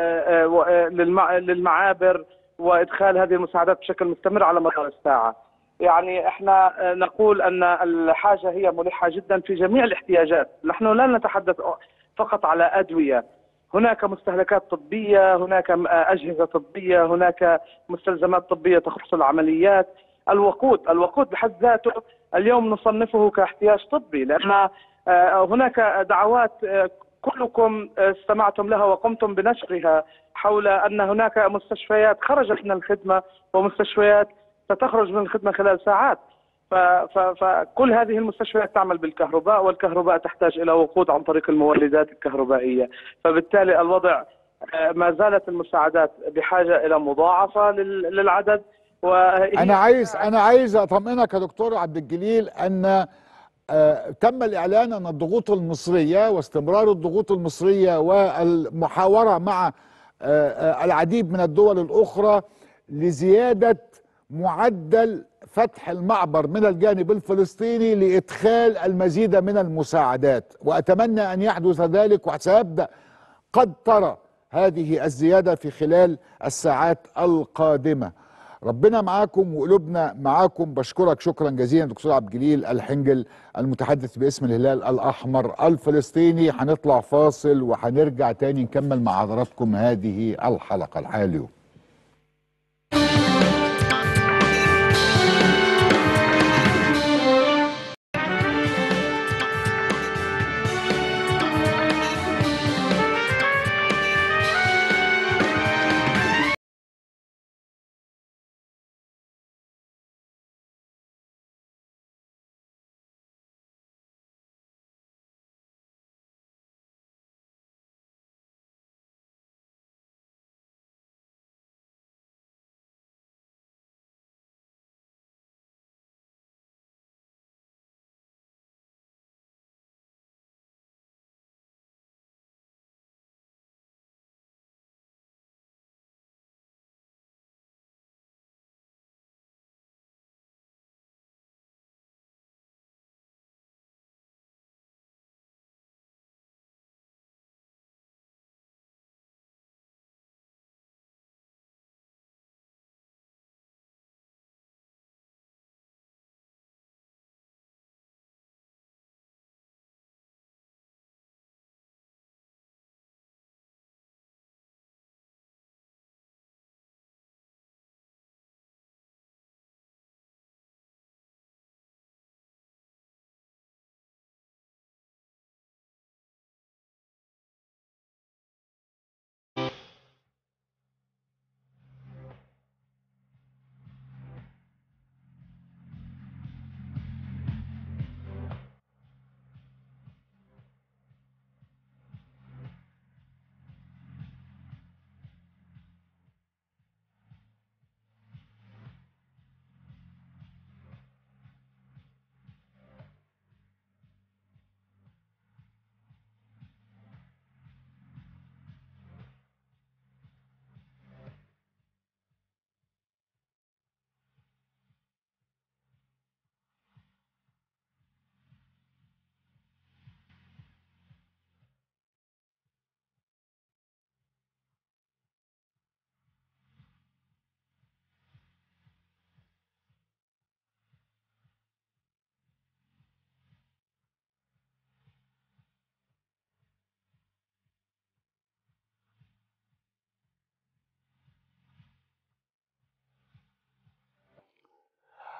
للمعابر وإدخال هذه المساعدات بشكل مستمر على مدار الساعة. يعني احنا نقول أن الحاجة هي ملحة جدا في جميع الاحتياجات. نحن لا نتحدث فقط على أدوية، هناك مستهلكات طبية، هناك أجهزة طبية، هناك مستلزمات طبية تخص العمليات. الوقود الوقود بحد ذاته اليوم نصنفه كاحتياج طبي، لأن هناك دعوات كلكم استمعتم لها وقمتم بنشرها حول أن هناك مستشفيات خرجت من الخدمة ومستشفيات ستخرج من الخدمة خلال ساعات. فكل هذه المستشفيات تعمل بالكهرباء، والكهرباء تحتاج إلى وقود عن طريق المولدات الكهربائية، فبالتالي الوضع ما زالت المساعدات بحاجة إلى مضاعفة للعدد. أنا عايز أنا عايز أطمئنك يا دكتور عبد الجليل أن آه تم الإعلان أن الضغوط المصرية واستمرار الضغوط المصرية والمحاورة مع آه آه العديد من الدول الأخرى لزيادة معدل فتح المعبر من الجانب الفلسطيني لإدخال المزيد من المساعدات، وأتمنى أن يحدث ذلك، وسيبدأ قد ترى هذه الزيادة في خلال الساعات القادمة. ربنا معاكم وقلوبنا معاكم. بشكرك شكرا جزيلا دكتور عبد الجليل الحنجل المتحدث باسم الهلال الأحمر الفلسطيني. هنطلع فاصل وهنرجع تاني نكمل مع حضراتكم هذه الحلقة الحالية.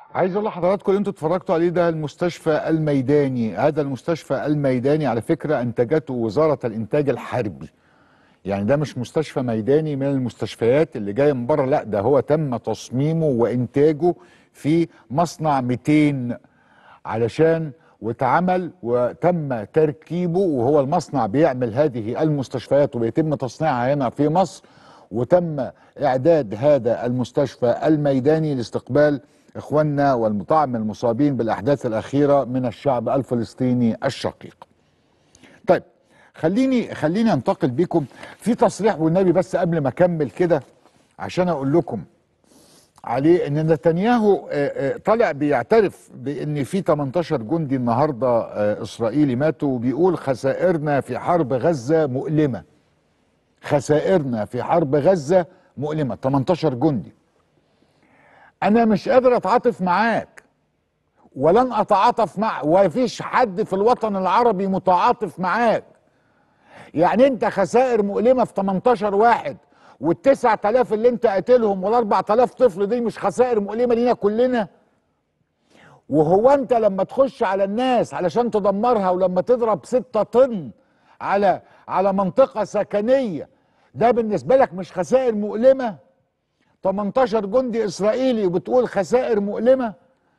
عايز اقول لحضراتكم اللي انتوا اتفرجتوا عليه ده المستشفى الميداني. هذا المستشفى الميداني على فكره انتجته وزاره الانتاج الحربي. يعني ده مش مستشفى ميداني من المستشفيات اللي جايه من بره، لا ده هو تم تصميمه وانتاجه في مصنع مئتين علشان واتعمل وتم تركيبه، وهو المصنع بيعمل هذه المستشفيات وبيتم تصنيعها هنا في مصر، وتم اعداد هذا المستشفى الميداني لاستقبال اخواننا والمطاعم المصابين بالاحداث الاخيره من الشعب الفلسطيني الشقيق. طيب خليني خليني انتقل بيكم في تصريح والنبي بس قبل ما اكمل كده عشان اقول لكم عليه ان نتنياهو طالع بيعترف بان في تمنتاشر جندي النهارده اسرائيلي ماتوا، وبيقول خسائرنا في حرب غزه مؤلمه. خسائرنا في حرب غزه مؤلمه، تمنتاشر جندي. انا مش قادر اتعاطف معاك ولن اتعاطف معك، ومفيش حد في الوطن العربي متعاطف معاك. يعني انت خسائر مؤلمه في تمنتاشر واحد، والتسع تلاف اللي انت قاتلهم والاربع تلاف طفل دي مش خسائر مؤلمه لينا كلنا؟ وهو انت لما تخش على الناس علشان تدمرها ولما تضرب ستة طن على على منطقه سكنيه، ده بالنسبه لك مش خسائر مؤلمه؟ تمنتاشر جندي اسرائيلي وبتقول خسائر مؤلمه؟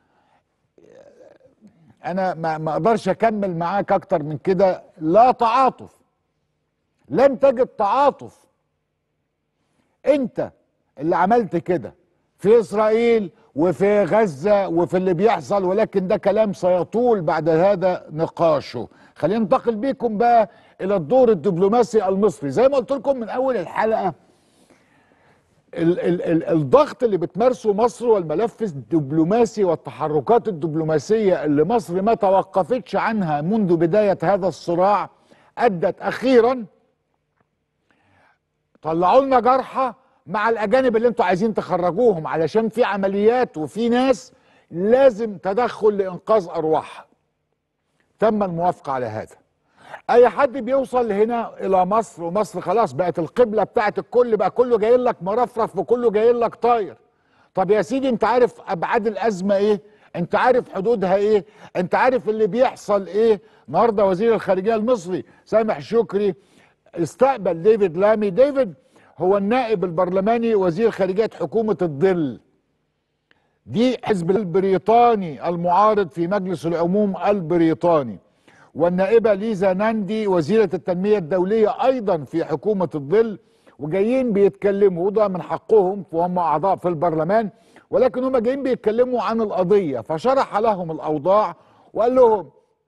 انا ما ما اقدرش اكمل معاك اكتر من كده. لا تعاطف، لن تجد تعاطف. انت اللي عملت كده في اسرائيل وفي غزة وفي اللي بيحصل، ولكن ده كلام سيطول بعد هذا نقاشه. خلينا ننتقل بيكم بقى الى الدور الدبلوماسي المصري. زي ما قلت لكم من اول الحلقة، ال ال ال الضغط اللي بتمارسه مصر والملف الدبلوماسي والتحركات الدبلوماسية اللي مصر ما توقفتش عنها منذ بداية هذا الصراع ادت اخيرا طلعوا لنا جرحى مع الاجانب اللي انتوا عايزين تخرجوهم، علشان في عمليات وفي ناس لازم تدخل لانقاذ ارواحها. تم الموافقه على هذا. اي حد بيوصل هنا الى مصر، ومصر خلاص بقت القبله بتاعت الكل، بقى كله جاي لك مرفرف وكله جاي لك طاير. طب يا سيدي انت عارف ابعاد الازمه ايه؟ انت عارف حدودها ايه؟ انت عارف اللي بيحصل ايه؟ النهارده وزير الخارجيه المصري سامح شكري استقبل ديفيد لامي. ديفيد هو النائب البرلماني وزير خارجية حكومة الظل، دي حزب البريطاني المعارض في مجلس العموم البريطاني، والنائبة ليزا ناندي وزيرة التنمية الدولية أيضا في حكومة الظل، وجايين بيتكلموا، وده من حقهم وهم أعضاء في البرلمان، ولكن هم جايين بيتكلموا عن القضية. فشرح لهم الأوضاع وقال لهم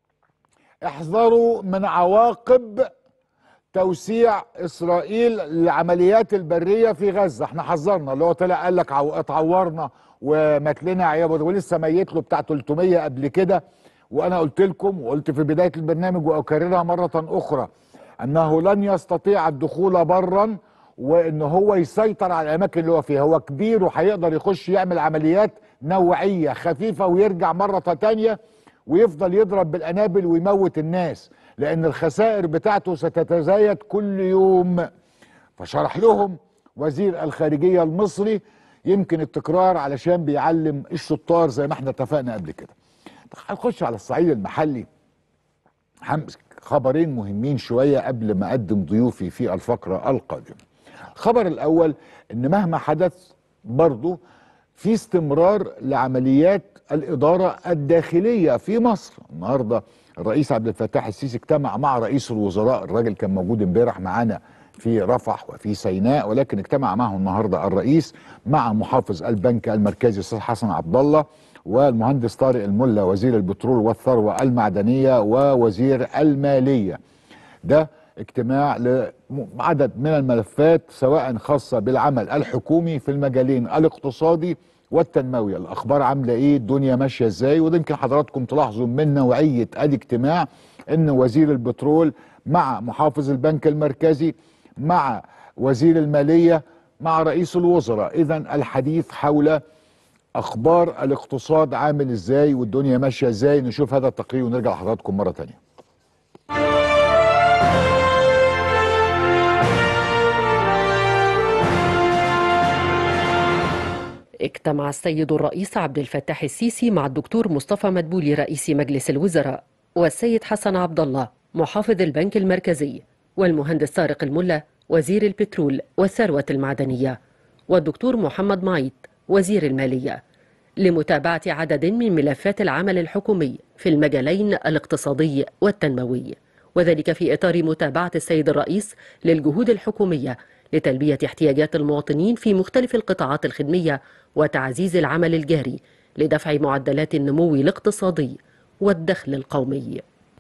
احذروا من عواقب توسيع اسرائيل للعمليات البريه في غزه. احنا حذرنا، اللي هو طلع قال لك اتعورنا ومات لنا عيال، ولسه ميت له بتاع تلتمية قبل كده. وانا قلت لكم وقلت في بدايه البرنامج واكررها مره اخرى انه لن يستطيع الدخول برا وان هو يسيطر على الاماكن اللي هو فيها. هو كبير وهيقدر يخش يعمل عمليات نوعيه خفيفه ويرجع مره تانيه ويفضل يضرب بالقنابل ويموت الناس، لأن الخسائر بتاعته ستتزايد كل يوم. فشرح لهم وزير الخارجية المصري، يمكن التكرار علشان بيعلم الشطار زي ما احنا اتفقنا قبل كده. هنخش على الصعيد المحلي. همسك خبرين مهمين شوية قبل ما أقدم ضيوفي في الفقرة القادمة. الخبر الأول إن مهما حدث برضو في استمرار لعمليات الإدارة الداخلية في مصر. النهاردة الرئيس عبد الفتاح السيسي اجتمع مع رئيس الوزراء، الراجل كان موجود امبارح معانا في رفح وفي سيناء، ولكن اجتمع معه النهارده الرئيس مع محافظ البنك المركزي الاستاذ حسن عبد الله والمهندس طارق الملا وزير البترول والثروة المعدنية ووزير المالية. ده اجتماع لعدد من الملفات سواء خاصة بالعمل الحكومي في المجالين الاقتصادي والتنموي. الأخبار عاملة إيه؟ الدنيا ماشية إزاي؟ وده يمكن حضراتكم تلاحظوا من نوعية الاجتماع إن وزير البترول مع محافظ البنك المركزي مع وزير المالية مع رئيس الوزراء. إذن الحديث حول أخبار الاقتصاد عامل إزاي والدنيا ماشية إزاي. نشوف هذا التقرير ونرجع لحضراتكم مرة تانية. اجتمع السيد الرئيس عبد الفتاح السيسي مع الدكتور مصطفى مدبولي رئيس مجلس الوزراء والسيد حسن عبد الله محافظ البنك المركزي والمهندس طارق الملا وزير البترول والثروة المعدنية والدكتور محمد معيط وزير المالية لمتابعة عدد من ملفات العمل الحكومي في المجالين الاقتصادي والتنموي، وذلك في إطار متابعة السيد الرئيس للجهود الحكومية لتلبية احتياجات المواطنين في مختلف القطاعات الخدمية وتعزيز العمل الجاري لدفع معدلات النمو الاقتصادي والدخل القومي.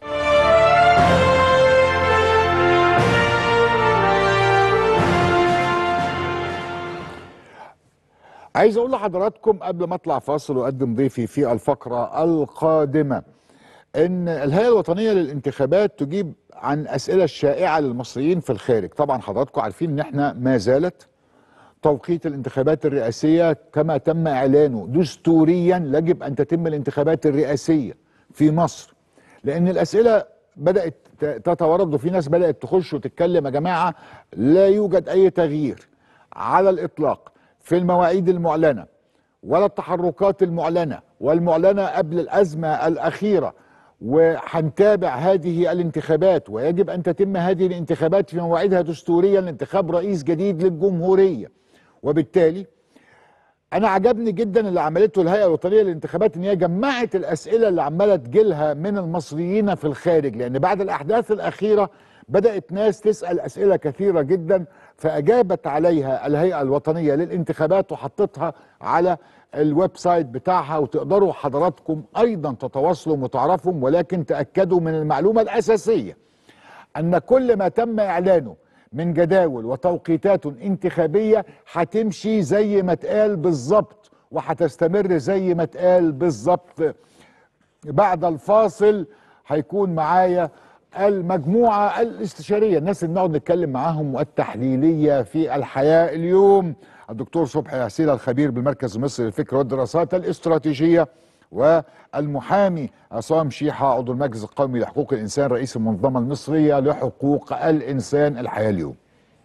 عايز اقول لحضراتكم قبل ما اطلع فاصل واقدم ضيفي في الفقره القادمه ان الهيئه الوطنيه للانتخابات تجيب عن اسئله الشائعه للمصريين في الخارج. طبعا حضراتكم عارفين ان احنا ما زالت توقيت الانتخابات الرئاسيه كما تم اعلانه دستوريا يجب ان تتم الانتخابات الرئاسيه في مصر، لان الاسئله بدات تتوارد وفي ناس بدات تخش وتتكلم. يا جماعه لا يوجد اي تغيير على الاطلاق في المواعيد المعلنه ولا التحركات المعلنه والمعلنه قبل الازمه الاخيره، وهنتابع هذه الانتخابات ويجب ان تتم هذه الانتخابات في مواعيدها دستوريا لانتخاب رئيس جديد للجمهوريه. وبالتالي انا عجبني جدا اللي عملته الهيئه الوطنيه للانتخابات، ان هي جمعت الاسئله اللي عماله تجيلها من المصريين في الخارج، لان بعد الاحداث الاخيره بدات ناس تسال اسئله كثيره جدا، فاجابت عليها الهيئه الوطنيه للانتخابات وحطتها على الويب سايت بتاعها، وتقدروا حضراتكم ايضا تتواصلوا وتعرفوا. ولكن تاكدوا من المعلومه الاساسيه ان كل ما تم اعلانه من جداول وتوقيتات انتخابيه هتمشي زي ما اتقال بالظبط وهتستمر زي ما اتقال بالظبط. بعد الفاصل هيكون معايا المجموعه الاستشاريه، الناس اللي بنقعد نتكلم معاهم والتحليليه في الحياه اليوم، الدكتور صبحي عسيلة الخبير بالمركز المصري للفكر والدراسات الاستراتيجيه، والمحامي عصام شيحه عضو المجلس القومي لحقوق الانسان رئيس المنظمه المصريه لحقوق الانسان. الحياه اليوم.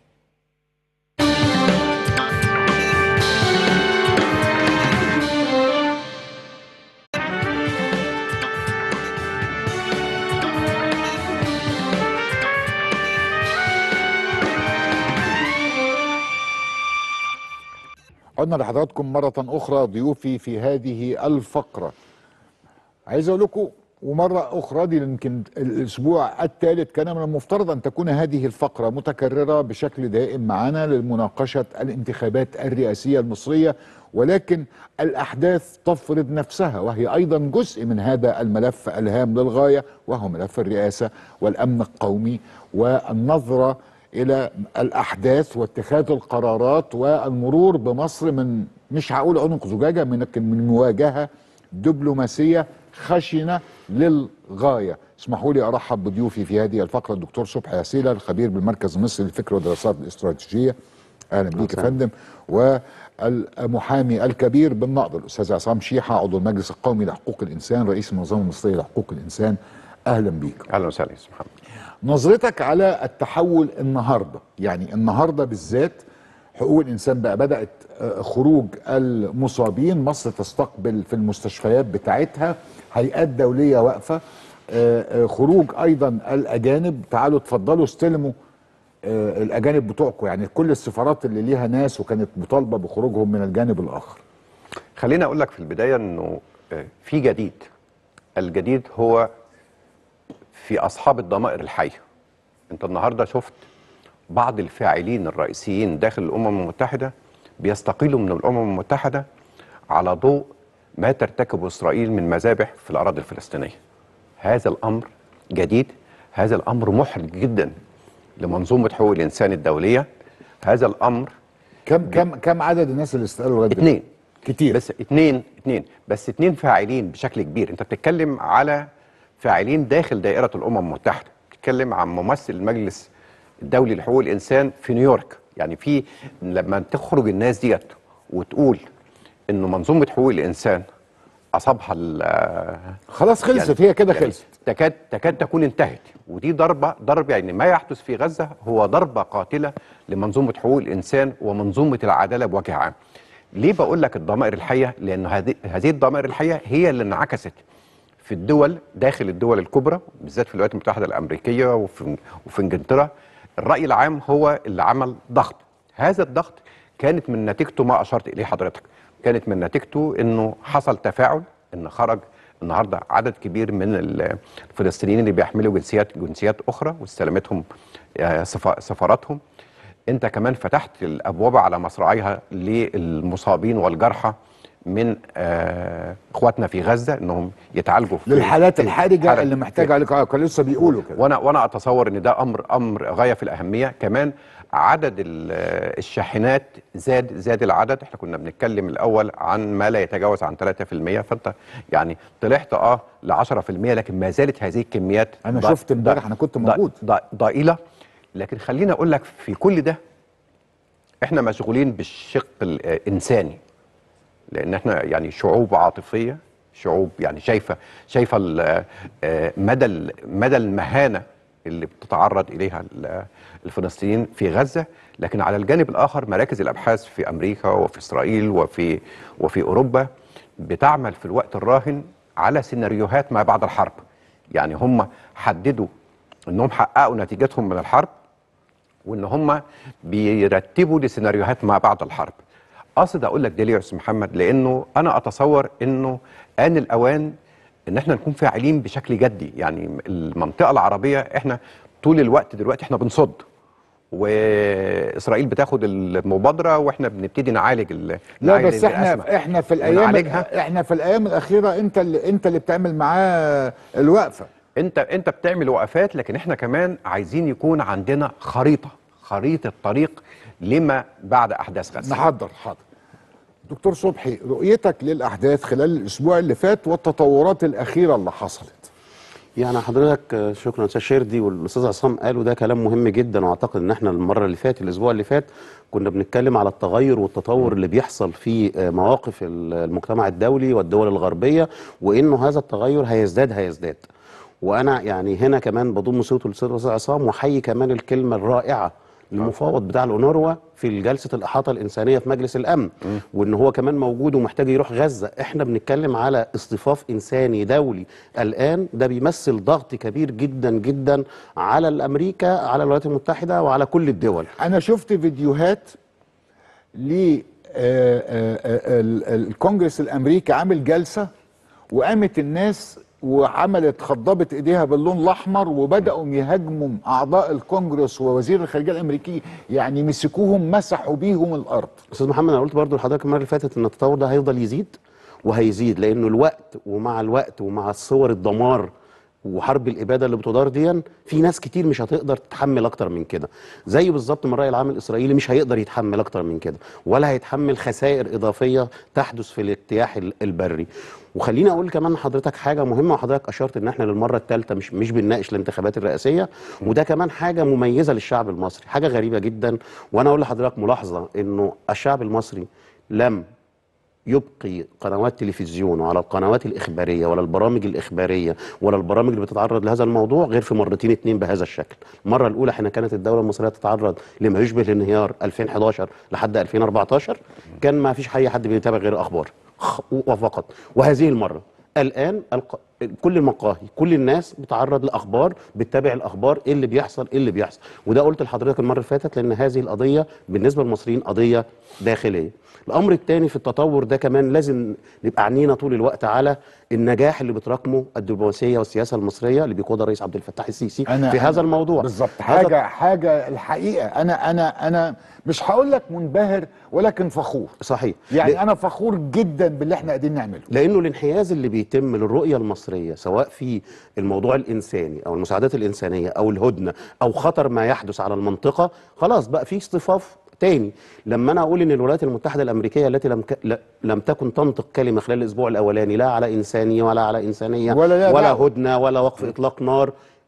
عدنا لحضراتكم مرة أخرى ضيوفي في هذه الفقرة. عايز أقول لكم ومرة أخرى دي يمكن الأسبوع الثالث كان من المفترض أن تكون هذه الفقرة متكررة بشكل دائم معنا لمناقشة الانتخابات الرئاسية المصرية، ولكن الأحداث تفرض نفسها، وهي أيضا جزء من هذا الملف الهام للغاية، وهو ملف الرئاسة والأمن القومي والنظرة إلى الأحداث واتخاذ القرارات والمرور بمصر من مش هقول عنق زجاجة من من مواجهة دبلوماسية خشنة للغاية. اسمحوا لي أرحب بضيوفي في هذه الفقرة الدكتور صبحي عسيلة الخبير بالمركز المصري للفكر والدراسات الاستراتيجية. أهلا بيك يا فندم. والمحامي الكبير بالنقد الأستاذ عصام شيحة عضو المجلس القومي لحقوق الإنسان رئيس المنظمة المصرية لحقوق الإنسان. أهلا بيك. أهلا وسهلا يا محمد. نظرتك على التحول النهارده، يعني النهارده بالذات حقوق الانسان بقى بدات خروج المصابين، مصر تستقبل في المستشفيات بتاعتها هيئات دوليه واقفه، خروج ايضا الاجانب، تعالوا اتفضلوا استلموا الاجانب بتوعكم، يعني كل السفارات اللي ليها ناس وكانت مطالبه بخروجهم من الجانب الاخر. خليني اقول لك في البدايه انه في جديد، الجديد هو في أصحاب الضمائر الحية. أنت النهاردة شفت بعض الفاعلين الرئيسيين داخل الأمم المتحدة بيستقيلوا من الأمم المتحدة على ضوء ما ترتكبه إسرائيل من مذابح في الأراضي الفلسطينية. هذا الأمر جديد، هذا الأمر محرج جدا لمنظومة حقوق الإنسان الدولية. هذا الأمر كم كم كم عدد الناس اللي استقالوا لغاية دلوقتي؟ اثنين كتير، بس اثنين اثنين بس اثنين فاعلين بشكل كبير. أنت بتتكلم على فاعلين داخل دائرة الأمم المتحدة، بتتكلم عن ممثل المجلس الدولي لحقوق الإنسان في نيويورك. يعني في لما تخرج الناس ديت وتقول إنه منظومة حقوق الإنسان أصابها خلاص خلصت، يعني هي كده خلصت، يعني تكاد تكاد تكون انتهت، ودي ضربة ضرب يعني ما يحدث في غزة هو ضربة قاتلة لمنظومة حقوق الإنسان ومنظومة العدالة بوجه عام. ليه بقول لك الضمائر الحيه؟ لان هذه هذه الضمائر الحيه هي اللي انعكست في الدول، داخل الدول الكبرى بالذات في الولايات المتحده الامريكيه وفي وفي انجلترا. الراي العام هو اللي عمل ضغط. هذا الضغط كانت من نتيجته ما اشرت اليه حضرتك، كانت من نتيجته انه حصل تفاعل، ان خرج النهارده عدد كبير من الفلسطينيين اللي بيحملوا جنسيات جنسيات اخرى واستلمتهم سفاراتهم. انت كمان فتحت الابواب على مصراعيها للمصابين والجرحى من آه اخواتنا في غزه انهم يتعالجوا في للحالات الحرجه اللي محتاجه عليك. كانوا لسه بيقولوا كده، وانا وانا اتصور ان ده امر امر غايه في الاهميه. كمان عدد الشاحنات زاد زاد العدد. احنا كنا بنتكلم الاول عن ما لا يتجاوز عن ثلاثة في المية، فانت يعني طلعت اه ل عشرة في المية، لكن ما زالت هذه الكميات. انا شفت امبارح، انا كنت موجود، ضئيله. لكن خليني اقول لك في كل ده احنا مشغولين بالشق الانساني، لان احنا يعني شعوب عاطفيه، شعوب يعني شايفه شايفه مدى مدى المهانه اللي بتتعرض اليها الفلسطينيين في غزه. لكن على الجانب الاخر مراكز الابحاث في امريكا وفي اسرائيل وفي وفي اوروبا بتعمل في الوقت الراهن على سيناريوهات ما بعد الحرب. يعني هم حددوا انهم حققوا نتيجتهم من الحرب، وان هم بيرتبوا لسيناريوهات ما بعد الحرب. قصد اقول لك ده ليه يا استاذ محمد؟ لانه انا اتصور انه آن الاوان ان احنا نكون فاعلين بشكل جدي. يعني المنطقه العربيه احنا طول الوقت دلوقتي احنا بنصد، واسرائيل بتاخد المبادره واحنا بنبتدي نعالج ال لا بس احنا احنا في الايام احنا في الايام الاخيره انت اللي انت اللي بتعمل معاه الوقفه. انت انت بتعمل وقفات، لكن احنا كمان عايزين يكون عندنا خريطه خريطه طريق لما بعد احداث غزه. نحضر. حاضر دكتور صبحي، رؤيتك للاحداث خلال الاسبوع اللي فات والتطورات الاخيره اللي حصلت. يعني حضرتك شكرا استاذ شردي والاستاذ عصام قالوا ده كلام مهم جدا، واعتقد ان احنا المره اللي فاتت الاسبوع اللي فات كنا بنتكلم على التغير والتطور اللي بيحصل في مواقف المجتمع الدولي والدول الغربيه، وانه هذا التغير هيزداد هيزداد. وانا يعني هنا كمان بضم صوته للاستاذ عصام، وحيي كمان الكلمه الرائعه المفاوض بتاع الأونروا في جلسة الإحاطة الإنسانية في مجلس الأمن، م. وإن هو كمان موجود ومحتاج يروح غزة. إحنا بنتكلم على اصطفاف إنساني دولي الآن، ده بيمثل ضغط كبير جدا جدا على الأمريكا، على الولايات المتحدة وعلى كل الدول. أنا شفت فيديوهات ل الكونجرس الأمريكي عامل جلسة، وقامت الناس وعملت خضبت ايديها باللون الاحمر، وبداوا يهاجموا اعضاء الكونجرس ووزير الخارجيه الامريكي، يعني مسكوهم مسحوا بيهم الارض. استاذ محمد، انا قلت برضو لحضرتك المره اللي فاتت ان التطور ده هيفضل يزيد وهيزيد، لانه الوقت ومع الوقت ومع الصور الدمار وحرب الاباده اللي بتدار دي، في ناس كتير مش هتقدر تتحمل اكتر من كده. زي بالظبط ما الراي العام الاسرائيلي مش هيقدر يتحمل اكتر من كده، ولا هيتحمل خسائر اضافيه تحدث في الاجتياح البري. وخليني اقول كمان لحضرتك حاجه مهمه، وحضرتك اشرت ان احنا للمره الثالثه مش مش بنناقش الانتخابات الرئاسيه، وده كمان حاجه مميزه للشعب المصري، حاجه غريبه جدا. وانا اقول لحضرتك ملاحظه، انه الشعب المصري لم يبقي قنوات تلفزيون وعلى القنوات الإخبارية ولا البرامج الإخبارية ولا البرامج اللي بتتعرض لهذا الموضوع غير في مرتين اتنين بهذا الشكل. المرة الأولى حين كانت الدولة المصرية تتعرض لما يشبه الانهيار ألفين وحداشر لحد ألفين وأربعتاشر، كان ما فيش أي حد بيتابع غير الأخبار وفقط. وهذه المرة الآن الق... كل المقاهي كل الناس بتعرض لأخبار، بتتابع الأخبار، إيه اللي بيحصل إيه اللي بيحصل. وده قلت لحضرتك المرة اللي فاتت، لأن هذه القضية بالنسبة للمصريين قضية داخلية. الأمر الثاني في التطور ده كمان لازم نبقى عنينا طول الوقت على النجاح اللي بتراكمه الدبلوماسية والسياسة المصرية اللي بيقودها الرئيس عبد الفتاح السيسي في أنا هذا الموضوع. بالظبط. حاجة حاجة الحقيقة أنا أنا أنا مش هقول لك منبهر ولكن فخور. صحيح. يعني ل... أنا فخور جدا باللي احنا قاعدين نعمله، لأنه الانحياز اللي بيتم للرؤية المصرية سواء في الموضوع الإنساني أو المساعدات الإنسانية أو الهدنة أو خطر ما يحدث على المنطقة، خلاص بقى في اصطفاف تاني. لما انا اقول ان الولايات المتحده الامريكيه التي لم ك... لم تكن تنطق كلمه خلال الاسبوع الاولاني لا على انسانيه ولا على انسانيه ولا, ولا هدنه ولا وقف اطلاق نار،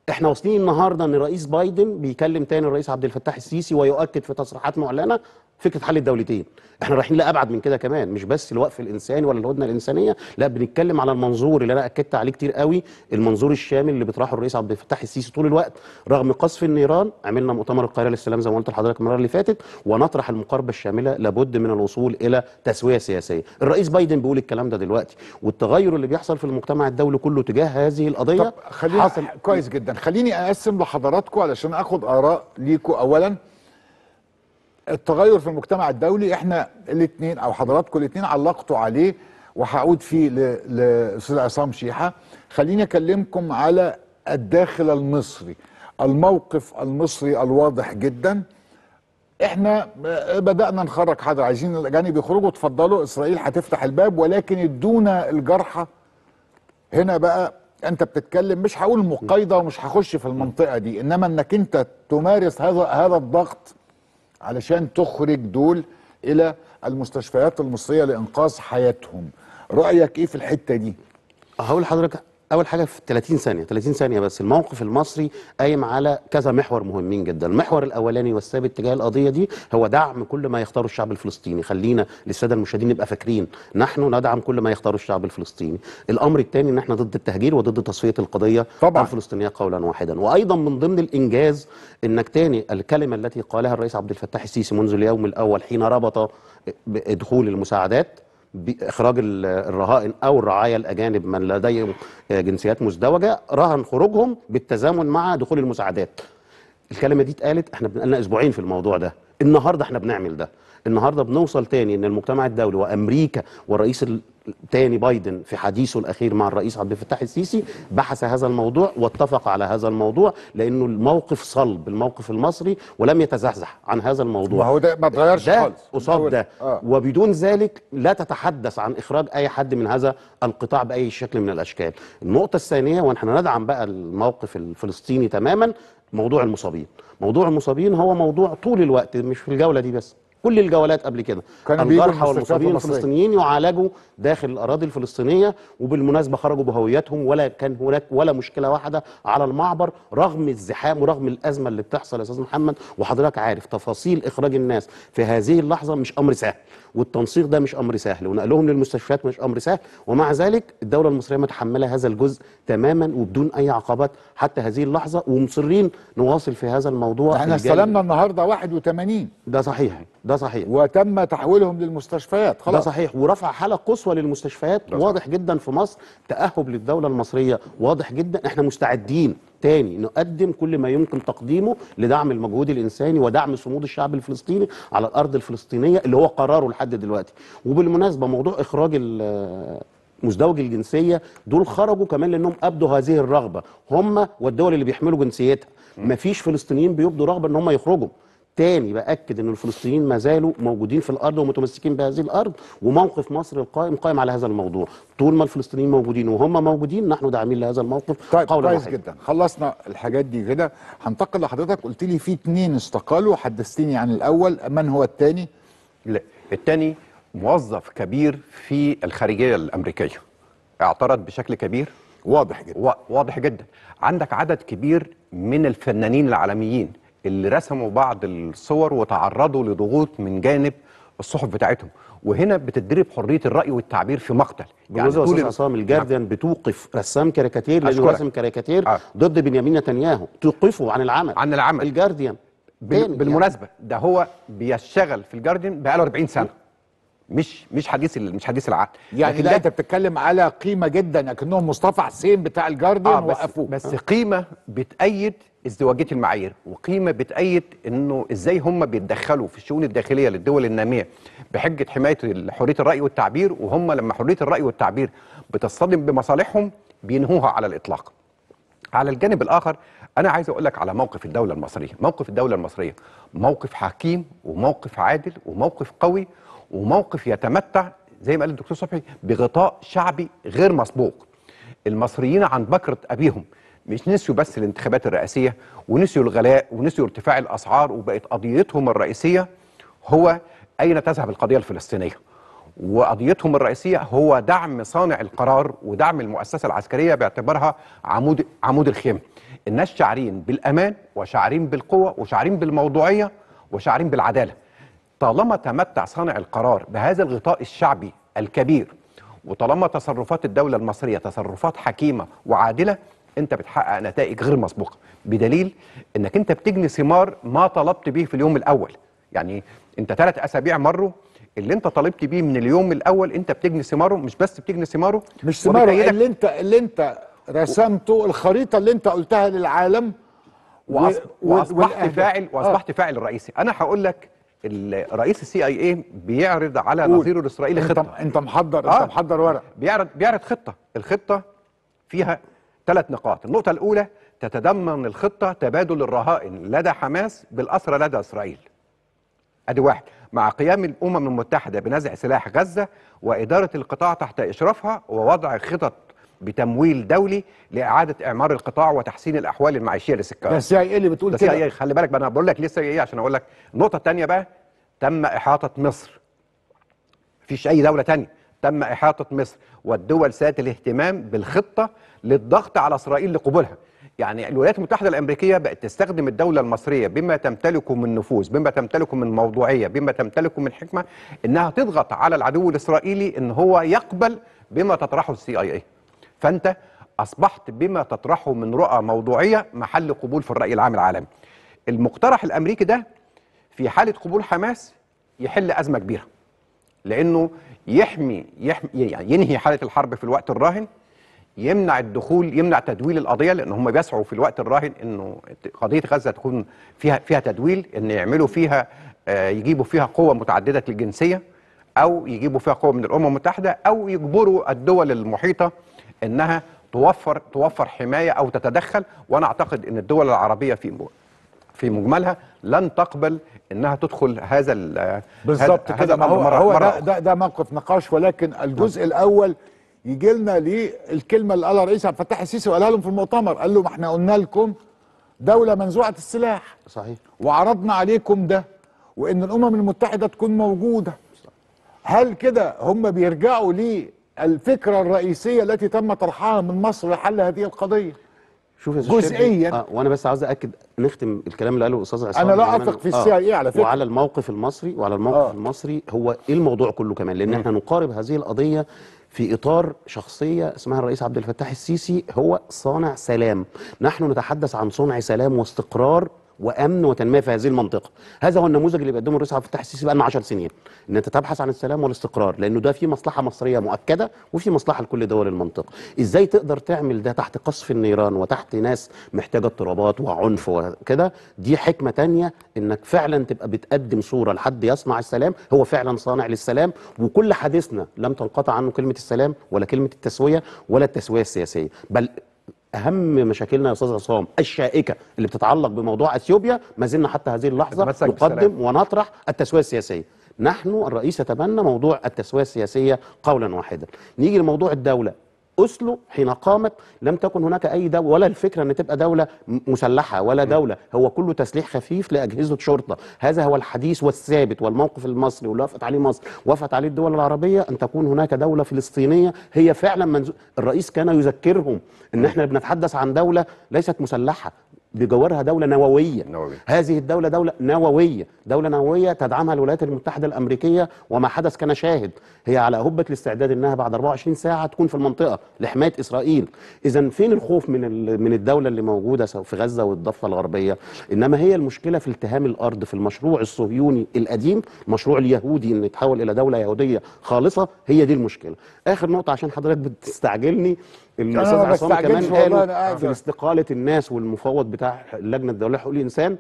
احنا واصلين النهارده ان الرئيس بايدن بيكلم تاني الرئيس عبد الفتاح السيسي ويؤكد في تصريحات معلنه فكره حل الدولتين. احنا رايحين لابعد من كده كمان، مش بس الوقف الانساني ولا الهدنه الانسانيه، لا بنتكلم على المنظور اللي انا اكدت عليه كتير قوي، المنظور الشامل اللي بيطرحه الرئيس عبد الفتاح السيسي طول الوقت. رغم قصف النيران عملنا مؤتمر القاهره للسلام زي ما قلت لحضرتك المره اللي فاتت، ونطرح المقاربه الشامله، لابد من الوصول الى تسويه سياسيه. الرئيس بايدن بيقول الكلام ده دلوقتي، والتغير اللي بيحصل في المجتمع الدولي كله تجاه هذه القضيه. طب خلينا حصل كويس جدا. خليني اقسم لحضراتكم علشان اخد اراء ليكم. اولا التغير في المجتمع الدولي، احنا الاثنين او حضراتكم الاثنين علقتوا عليه وهعود فيه للاستاذ عصام شيحه. خليني اكلمكم على الداخل المصري، الموقف المصري الواضح جدا. احنا بدأنا نخرج حاضر، عايزين الاجانب يخرجوا اتفضلوا، اسرائيل هتفتح الباب، ولكن ادونا الجرحى. هنا بقى انت بتتكلم، مش هقول مقايضه ومش هخش في المنطقه دي، انما انك انت تمارس هذا هذا الضغط علشان تخرج دول الى المستشفيات المصريه لانقاذ حياتهم. رايك ايه في الحته دي؟ هقول لحضرتك اول حاجه في ثلاثين ثانيه ثلاثين ثانيه بس. الموقف المصري قايم على كذا محور مهمين جدا. المحور الاولاني والثابت تجاه القضيه دي هو دعم كل ما يختاره الشعب الفلسطيني. خلينا للساده المشاهدين نبقى فاكرين، نحن ندعم كل ما يختاره الشعب الفلسطيني. الامر الثاني ان احنا ضد التهجير وضد تصفيه القضيه طبعا الفلسطينيه قولا واحدا. وايضا من ضمن الانجاز انك تاني الكلمه التي قالها الرئيس عبد الفتاح السيسي منذ اليوم الاول حين ربط دخول المساعدات بإخراج الرهائن أو الرعايا الأجانب من لديهم جنسيات مزدوجة، رهن خروجهم بالتزامن مع دخول المساعدات. الكلمة دي اتقالت، احنا بقالنا أسبوعين في الموضوع ده. النهاردة احنا بنعمل ده. النهاردة بنوصل تاني ان المجتمع الدولي وأمريكا والرئيس الثاني بايدن في حديثه الأخير مع الرئيس عبد الفتاح السيسي بحث هذا الموضوع واتفق على هذا الموضوع، لأنه الموقف صلب، الموقف المصري، ولم يتزحزح عن هذا الموضوع. ما هو ده ما اتغيرش خالص قصاد ده. آه. وبدون ذلك لا تتحدث عن إخراج أي حد من هذا القطاع بأي شكل من الأشكال. النقطة الثانية، ونحن ندعم بقى الموقف الفلسطيني تماما، موضوع المصابين. موضوع المصابين هو موضوع طول الوقت، مش في الجولة دي بس، كل الجولات قبل كده. الجرحى والمصابين الفلسطينيين يعالجوا داخل الأراضي الفلسطينية، وبالمناسبة خرجوا بهويتهم، ولا كان هناك ولا مشكلة واحدة على المعبر رغم الزحام ورغم الأزمة اللي بتحصل يا أستاذ محمد. وحضرتك عارف تفاصيل إخراج الناس في هذه اللحظة مش أمر سهل، والتنسيق ده مش أمر سهل، ونقلهم للمستشفيات مش أمر سهل. ومع ذلك الدولة المصرية متحملة هذا الجزء تماما وبدون أي عقبات حتى هذه اللحظة، ومصرين نواصل في هذا الموضوع. احنا استلمنا النهارده واحد وثمانين. ده صحيح، ده صحيح، وتم تحويلهم للمستشفيات خلاص. ده صحيح، ورفع حالة قصوى للمستشفيات واضح جدا في مصر. تأهب للدولة المصرية واضح جدا. احنا مستعدين تاني نقدم كل ما يمكن تقديمه لدعم المجهود الإنساني ودعم صمود الشعب الفلسطيني على الأرض الفلسطينية اللي هو قراره لحد دلوقتي. وبالمناسبة موضوع إخراج مزدوج الجنسية دول خرجوا كمان لأنهم أبدوا هذه الرغبة، هم والدول اللي بيحملوا جنسيتها. مفيش فلسطينيين بيبدوا رغبة ان هم يخرجوا. تاني بأكد ان الفلسطينيين ما زالوا موجودين في الارض ومتمسكين بهذه الارض، وموقف مصر القائم قائم على هذا الموضوع. طول ما الفلسطينيين موجودين وهم موجودين نحن داعمين لهذا الموقف. طيب قولا كويس واحد. جدا، خلصنا الحاجات دي كده. هنتقل لحضرتك، قلت لي في اثنين استقالوا، حدثتني عن الاول، من هو الثاني؟ لا، الثاني موظف كبير في الخارجيه الامريكيه اعترض بشكل كبير واضح جدا. و... واضح جدا. عندك عدد كبير من الفنانين العالميين اللي رسموا بعض الصور وتعرضوا لضغوط من جانب الصحف بتاعتهم، وهنا بتدرب حريه الراي والتعبير في مقتل. يعني طول عصام الجارديان بتوقف رسام كاريكاتير لانه رسم كاريكاتير آه. ضد بنيامين نتنياهو، توقفه عن العمل عن العمل الجارديان. بال... بالمناسبه يعني. ده هو بيشتغل في الجارديان بقاله أربعين سنه، مش مش حديث مش حديث العقد. يعني لا انت بتتكلم على قيمه جدا، اكنهم مصطفى حسين بتاع الجارديان آه وقفوه. بس, بس قيمه بتأيد ازدواجيه المعايير، وقيمه بتأيد انه ازاي هم بيتدخلوا في الشؤون الداخليه للدول الناميه بحجه حمايه حريه الراي والتعبير، وهم لما حريه الراي والتعبير بتصطدم بمصالحهم بينهوها على الاطلاق. على الجانب الاخر انا عايز اقول لك على موقف الدوله المصريه. موقف الدوله المصريه موقف حكيم وموقف عادل وموقف قوي وموقف يتمتع زي ما قال الدكتور صبحي بغطاء شعبي غير مسبوق. المصريين عن بكرة أبيهم مش نسيوا بس الانتخابات الرئاسية ونسيوا الغلاء ونسيوا ارتفاع الأسعار، وبقت قضيتهم الرئيسية هو أين تذهب القضية الفلسطينية، وقضيتهم الرئيسية هو دعم صانع القرار ودعم المؤسسة العسكرية باعتبارها عمود عمود الخيمة. الناس شاعرين بالامان وشاعرين بالقوه وشاعرين بالموضوعيه وشاعرين بالعداله. طالما تمتع صانع القرار بهذا الغطاء الشعبي الكبير، وطالما تصرفات الدوله المصريه تصرفات حكيمه وعادله، انت بتحقق نتائج غير مسبوقه، بدليل انك انت بتجني ثمار ما طلبت به في اليوم الاول. يعني انت ثلاث اسابيع مروا، اللي انت طالبت بيه من اليوم الاول انت بتجني ثماره، مش بس بتجني ثماره، مش ثماره اللي انت اللي انت رسمته، الخريطه اللي انت قلتها للعالم، وأص... و... واصبحت فاعل واصبحت آه. فاعل رئيسي. انا هقول لك رئيس السي اي اي بيعرض على نظيره الاسرائيلي خطه. انت انت محضر آه. انت محضر ورق. بيعرض بيعرض خطه، الخطه فيها ثلاث نقاط. النقطه الاولى تتضمن الخطه تبادل الرهائن لدى حماس بالاسرى لدى اسرائيل. ادي واحد، مع قيام الامم المتحده بنزع سلاح غزه واداره القطاع تحت اشرافها، ووضع خطط بتمويل دولي لاعاده اعمار القطاع وتحسين الاحوال المعيشيه للسكان. ده السي اي اللي بتقول كده. السي اي، خلي بالك بقى، انا بقول لك ليه السي اي عشان اقول لك النقطه الثانيه بقى. تم احاطه مصر، مفيش اي دوله ثانيه، تم احاطه مصر والدول ذات الاهتمام بالخطه للضغط على اسرائيل لقبولها. يعني الولايات المتحده الامريكيه بقت تستخدم الدوله المصريه بما تمتلكه من نفوذ، بما تمتلكه من موضوعيه، بما تمتلكه من حكمه، انها تضغط على العدو الاسرائيلي ان هو يقبل بما تطرحه السي اي اي. فانت اصبحت بما تطرحه من رؤى موضوعيه محل قبول في الراي العام العالمي. المقترح الامريكي ده في حاله قبول حماس يحل ازمه كبيره، لانه يحمي, يحمي يعني ينهي حاله الحرب في الوقت الراهن، يمنع الدخول، يمنع تدويل القضيه، لان هم بيسعوا في الوقت الراهن انه قضيه غزه تكون فيها فيها تدويل، ان يعملوا فيها آه يجيبوا فيها قوه متعدده الجنسيه، او يجيبوا فيها قوه من الامم المتحده، او يجبروا الدول المحيطه انها توفر توفر حمايه او تتدخل. وانا اعتقد ان الدول العربيه في في مجملها لن تقبل انها تدخل هذا بالظبط كده. ما هو هو ده, ده ده موقف نقاش، ولكن الجزء الاول يجي لنا للكلمه اللي قالها الرئيس عبد الفتاح السيسي وقالها لهم في المؤتمر. قال له ما احنا قلنا لكم دوله منزوعه السلاح، صحيح، وعرضنا عليكم ده، وان الامم المتحده تكون موجوده. هل كده هم بيرجعوا للفكره الرئيسيه التي تم طرحها من مصر لحل هذه القضيه؟ شوف يا جزئيا. آه وانا بس عاوز ااكد، نختم الكلام اللي قاله الاستاذ عصام. انا لا اثق في السي اي على فكره، وعلى الموقف المصري وعلى الموقف آه. المصري هو ايه الموضوع كله كمان، لان م. احنا نقارب هذه القضيه في اطار شخصيه اسمها الرئيس عبد الفتاح السيسي، هو صانع سلام. نحن نتحدث عن صنع سلام واستقرار وامن وتنميه في هذه المنطقه. هذا هو النموذج اللي بيقدمه الرئيس عبد الفتاح السيسي بقى لنا عشر سنين، ان انت تبحث عن السلام والاستقرار، لانه ده في مصلحه مصريه مؤكده وفي مصلحه لكل دول المنطقه. ازاي تقدر تعمل ده تحت قصف النيران وتحت ناس محتاجه اضطرابات وعنف وكده؟ دي حكمه تانية، انك فعلا تبقى بتقدم صوره لحد يصنع السلام، هو فعلا صانع للسلام. وكل حديثنا لم تنقطع عنه كلمه السلام ولا كلمه التسويه ولا التسويه السياسيه، بل اهم مشاكلنا يا استاذ عصام الشائكه اللي بتتعلق بموضوع اثيوبيا ما زلنا حتى هذه اللحظه نقدم ونطرح التسويه السياسيه. نحن الرئيس يتبنى موضوع التسويه السياسيه قولا واحدا. نيجي لموضوع الدوله. أوسلو حين قامت لم تكن هناك أي دولة، ولا الفكرة أن تبقى دولة مسلحة ولا دولة، هو كله تسليح خفيف لأجهزة شرطة. هذا هو الحديث والثابت والموقف المصري واللي وافقت عليه مصر، وافقت عليه الدول العربية، أن تكون هناك دولة فلسطينية هي فعلا منزو... الرئيس كان يذكرهم أن احنا بنتحدث عن دولة ليست مسلحة، بجوارها دولة نووية. نووية. هذه الدولة دولة نووية، دولة نووية تدعمها الولايات المتحدة الأمريكية، وما حدث كان شاهد. هي على هبة الاستعداد أنها بعد أربعة وعشرين ساعة تكون في المنطقة لحماية إسرائيل. إذا فين الخوف من من الدولة اللي موجودة في غزة والضفة الغربية؟ إنما هي المشكلة في التهام الأرض، في المشروع الصهيوني القديم، المشروع اليهودي أن يتحول إلى دولة يهودية خالصة. هي دي المشكلة. آخر نقطة عشان حضرتك بتستعجلني، الاستاذ عصام كمان قال في استقالة الناس والمفوض بتاع اللجنة الدولية لحقوق الإنسان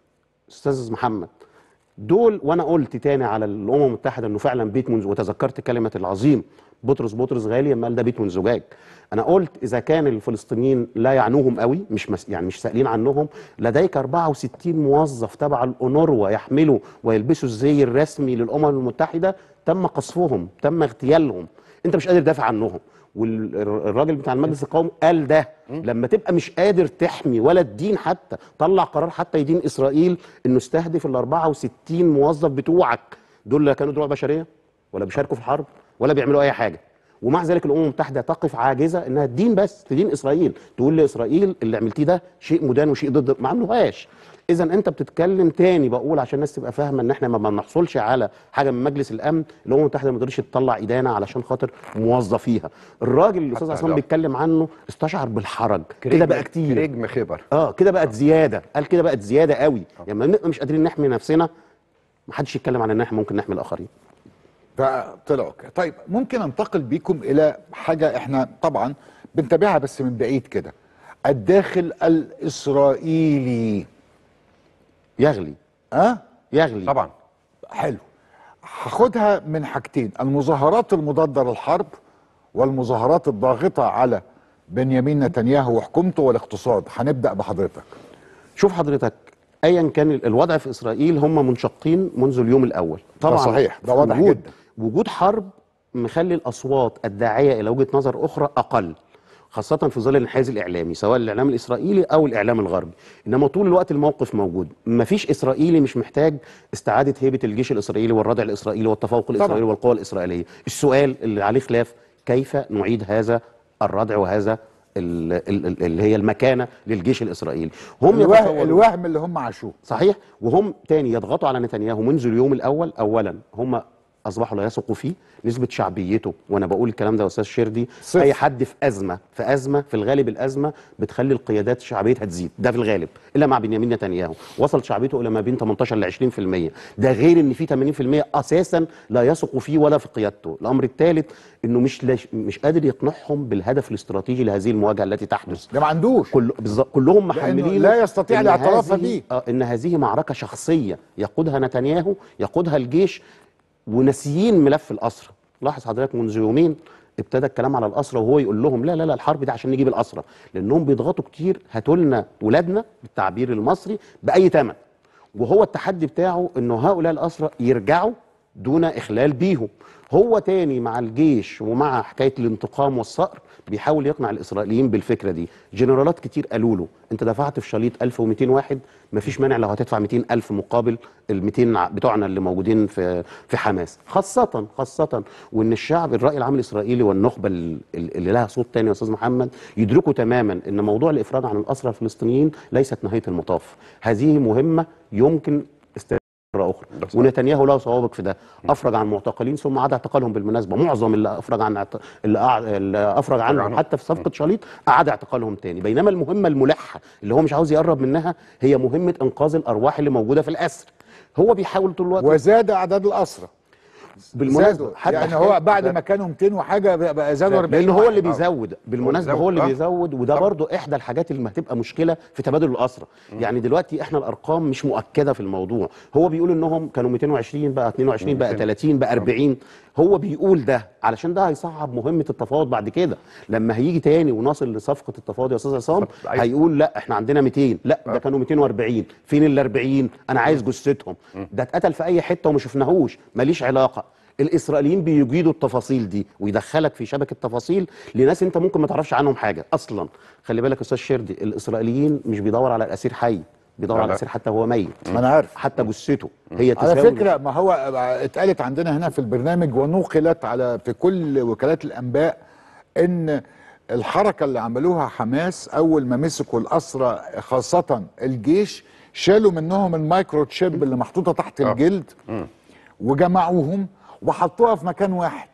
أستاذ محمد دول، وأنا قلت تاني على الأمم المتحدة إنه فعلا بيت من، وتذكرت كلمة العظيم بطرس بطرس غالي لما قال ده بيت من زجاج. أنا قلت إذا كان الفلسطينيين لا يعنوهم قوي، مش مس يعني مش سائلين عنهم، لديك أربعة وستين موظف تبع الأونروا يحملوا ويلبسوا الزي الرسمي للأمم المتحدة، تم قصفهم، تم اغتيالهم، أنت مش قادر تدافع عنهم. والراجل بتاع المجلس القومي قال ده لما تبقى مش قادر تحمي ولا الدين، حتى طلع قرار حتى يدين اسرائيل انه استهدف ال أربعة وستين موظف بتوعك. دول لا كانوا دروع بشريه ولا بيشاركوا في الحرب ولا بيعملوا اي حاجه، ومع ذلك الامم المتحده تقف عاجزه انها تدين، بس تدين اسرائيل، تقول لاسرائيل اللي عملتيه ده شيء مدان وشيء ضد، ما عملوهاش. اذا انت بتتكلم تاني، بقول عشان الناس تبقى فاهمه ان احنا ما بنحصلش على حاجه من مجلس الامن، الامم المتحده ما تقدرش تطلع ادانه علشان خاطر موظفيها. الراجل اللي الاستاذ عصام بيتكلم عنه استشعر بالحرج، كده بقى كتير، رجم خبر، اه كده بقت زياده، قال كده بقت زياده قوي، يعني لما نبقى مش قادرين نحمي نفسنا ما حدش يتكلم عن ان احنا ممكن نحمي الاخرين. فطلعوا كده. طيب ممكن انتقل بيكم الى حاجه احنا طبعا بنتابعها بس من بعيد كده، الداخل الاسرائيلي يغلي. اه يغلي طبعا. حلو. هاخدها من حاجتين، المظاهرات المضاده للحرب والمظاهرات الضاغطه على بنيامين نتنياهو وحكومته والاقتصاد. هنبدا بحضرتك. شوف حضرتك، ايا كان الوضع في اسرائيل هم منشقين منذ اليوم الاول طبعا. ده صحيح، ده واضح وجود جدا. وجود حرب مخلي الاصوات الداعيه الى وجهه نظر اخرى اقل، خاصة في ظل الانحياز الإعلامي سواء الإعلام الإسرائيلي أو الإعلام الغربي. إنما طول الوقت الموقف موجود، مفيش إسرائيلي مش محتاج استعادة هيبة الجيش الإسرائيلي والردع الإسرائيلي والتفوق الإسرائيلي طبعا. والقوى الإسرائيلية. السؤال اللي عليه خلاف، كيف نعيد هذا الردع وهذا اللي هي المكانة للجيش الإسرائيلي. هم الوهم, الوهم اللي هم عاشوه صحيح، وهم تاني يضغطوا على نتنياهو منذ اليوم الأول. أولا هم اصبحوا لا يثقوا فيه، نسبه شعبيته، وانا بقول الكلام ده يا استاذ شردي، صف. اي حد في ازمه في ازمه في الغالب الازمه بتخلي القيادات شعبيتها تزيد، ده في الغالب، الا مع بنيامين نتنياهو وصل شعبيته الى ما بين ثمانية عشر ل عشرين في المية، ده غير ان في ثمانين في المية اساسا لا يثقوا فيه ولا في قيادته. الامر الثالث انه مش لش... مش قادر يقنعهم بالهدف الاستراتيجي لهذه المواجهه التي تحدث، ده ما عندوش كل... بالظبط كلهم محملين لا يستطيع الاعتراف به آه ان هذه معركه شخصيه يقودها نتنياهو، يقودها الجيش، وناسيين ملف الأسرة. لاحظ حضرتك منذ يومين ابتدى الكلام على الأسرة وهو يقول لهم لا لا لا الحرب دي عشان نجيب الأسرة، لأنهم بيضغطوا كتير، هاتوا لنا ولادنا بالتعبير المصري بأي ثمن، وهو التحدي بتاعه إنه هؤلاء الأسرة يرجعوا دون إخلال بيهم. هو تاني مع الجيش ومع حكاية الانتقام والصقر بيحاول يقنع الإسرائيليين بالفكرة دي. جنرالات كتير قالوا له أنت دفعت في شاليط ألف ومئتين واحد، مفيش مانع لو هتدفع مئتين ألف مقابل ال مئتين بتوعنا اللي موجودين في في حماس، خاصة خاصة وإن الشعب الرأي العام الإسرائيلي والنخبة اللي لها صوت تاني يا أستاذ محمد يدركوا تماما إن موضوع الإفراج عن الأسرى الفلسطينيين ليست نهاية المطاف، هذه مهمة يمكن استمرارها مرة أخرى، ونتنياهو له سوابق في ده، أفرج عن معتقلين ثم عاد اعتقالهم. بالمناسبة معظم اللي أفرج عن اللي, أع... اللي أفرج عنهم حتى في صفقة شاليط أعاد اعتقالهم تاني. بينما المهمة الملحة اللي هو مش عاوز يقرب منها هي مهمة إنقاذ الأرواح اللي موجودة في الأسر. هو بيحاول طول الوقت، وزاد أعداد الأسرى بالمناسبة، يعني هو بعد ما كانوا مئتين وحاجه بقى زادوا أربعين، لان هو اللي بيزود. بالمناسبه هو اللي بيزود، وده برضو احدى الحاجات اللي هتبقى مشكله في تبادل الاسرى. يعني دلوقتي احنا الارقام مش مؤكده في الموضوع، هو بيقول انهم كانوا مئتين وعشرين بقى اثنين وعشرين بقى ثلاثين بقى أربعين، هو بيقول ده علشان ده هيصعب مهمه التفاوض بعد كده. لما هيجي تاني ونصل لصفقه التفاوض يا استاذ عصام هيقول لا احنا عندنا مئتين، لا ده كانوا مئتين وأربعين، فين ال أربعين؟ انا عايز جثتهم، ده اتقتل في اي حته وما شفناهوش، ماليش علاقه. الاسرائيليين بيجيدوا التفاصيل دي ويدخلك في شبكه تفاصيل لناس انت ممكن ما تعرفش عنهم حاجه اصلا. خلي بالك يا استاذ شردي، الاسرائيليين مش بيدور على الاسير حي، بيدور على الاسير حتى هو ميت. ما انا عارف، حتى جثته هي على فكره. ما هو اتقالت عندنا هنا في البرنامج ونقلت على في كل وكالات الانباء ان الحركه اللي عملوها حماس اول ما مسكوا الاسرى خاصه الجيش شالوا منهم المايكرو تشيب اللي محطوطه تحت الجلد وجمعوهم وحطوها في مكان واحد.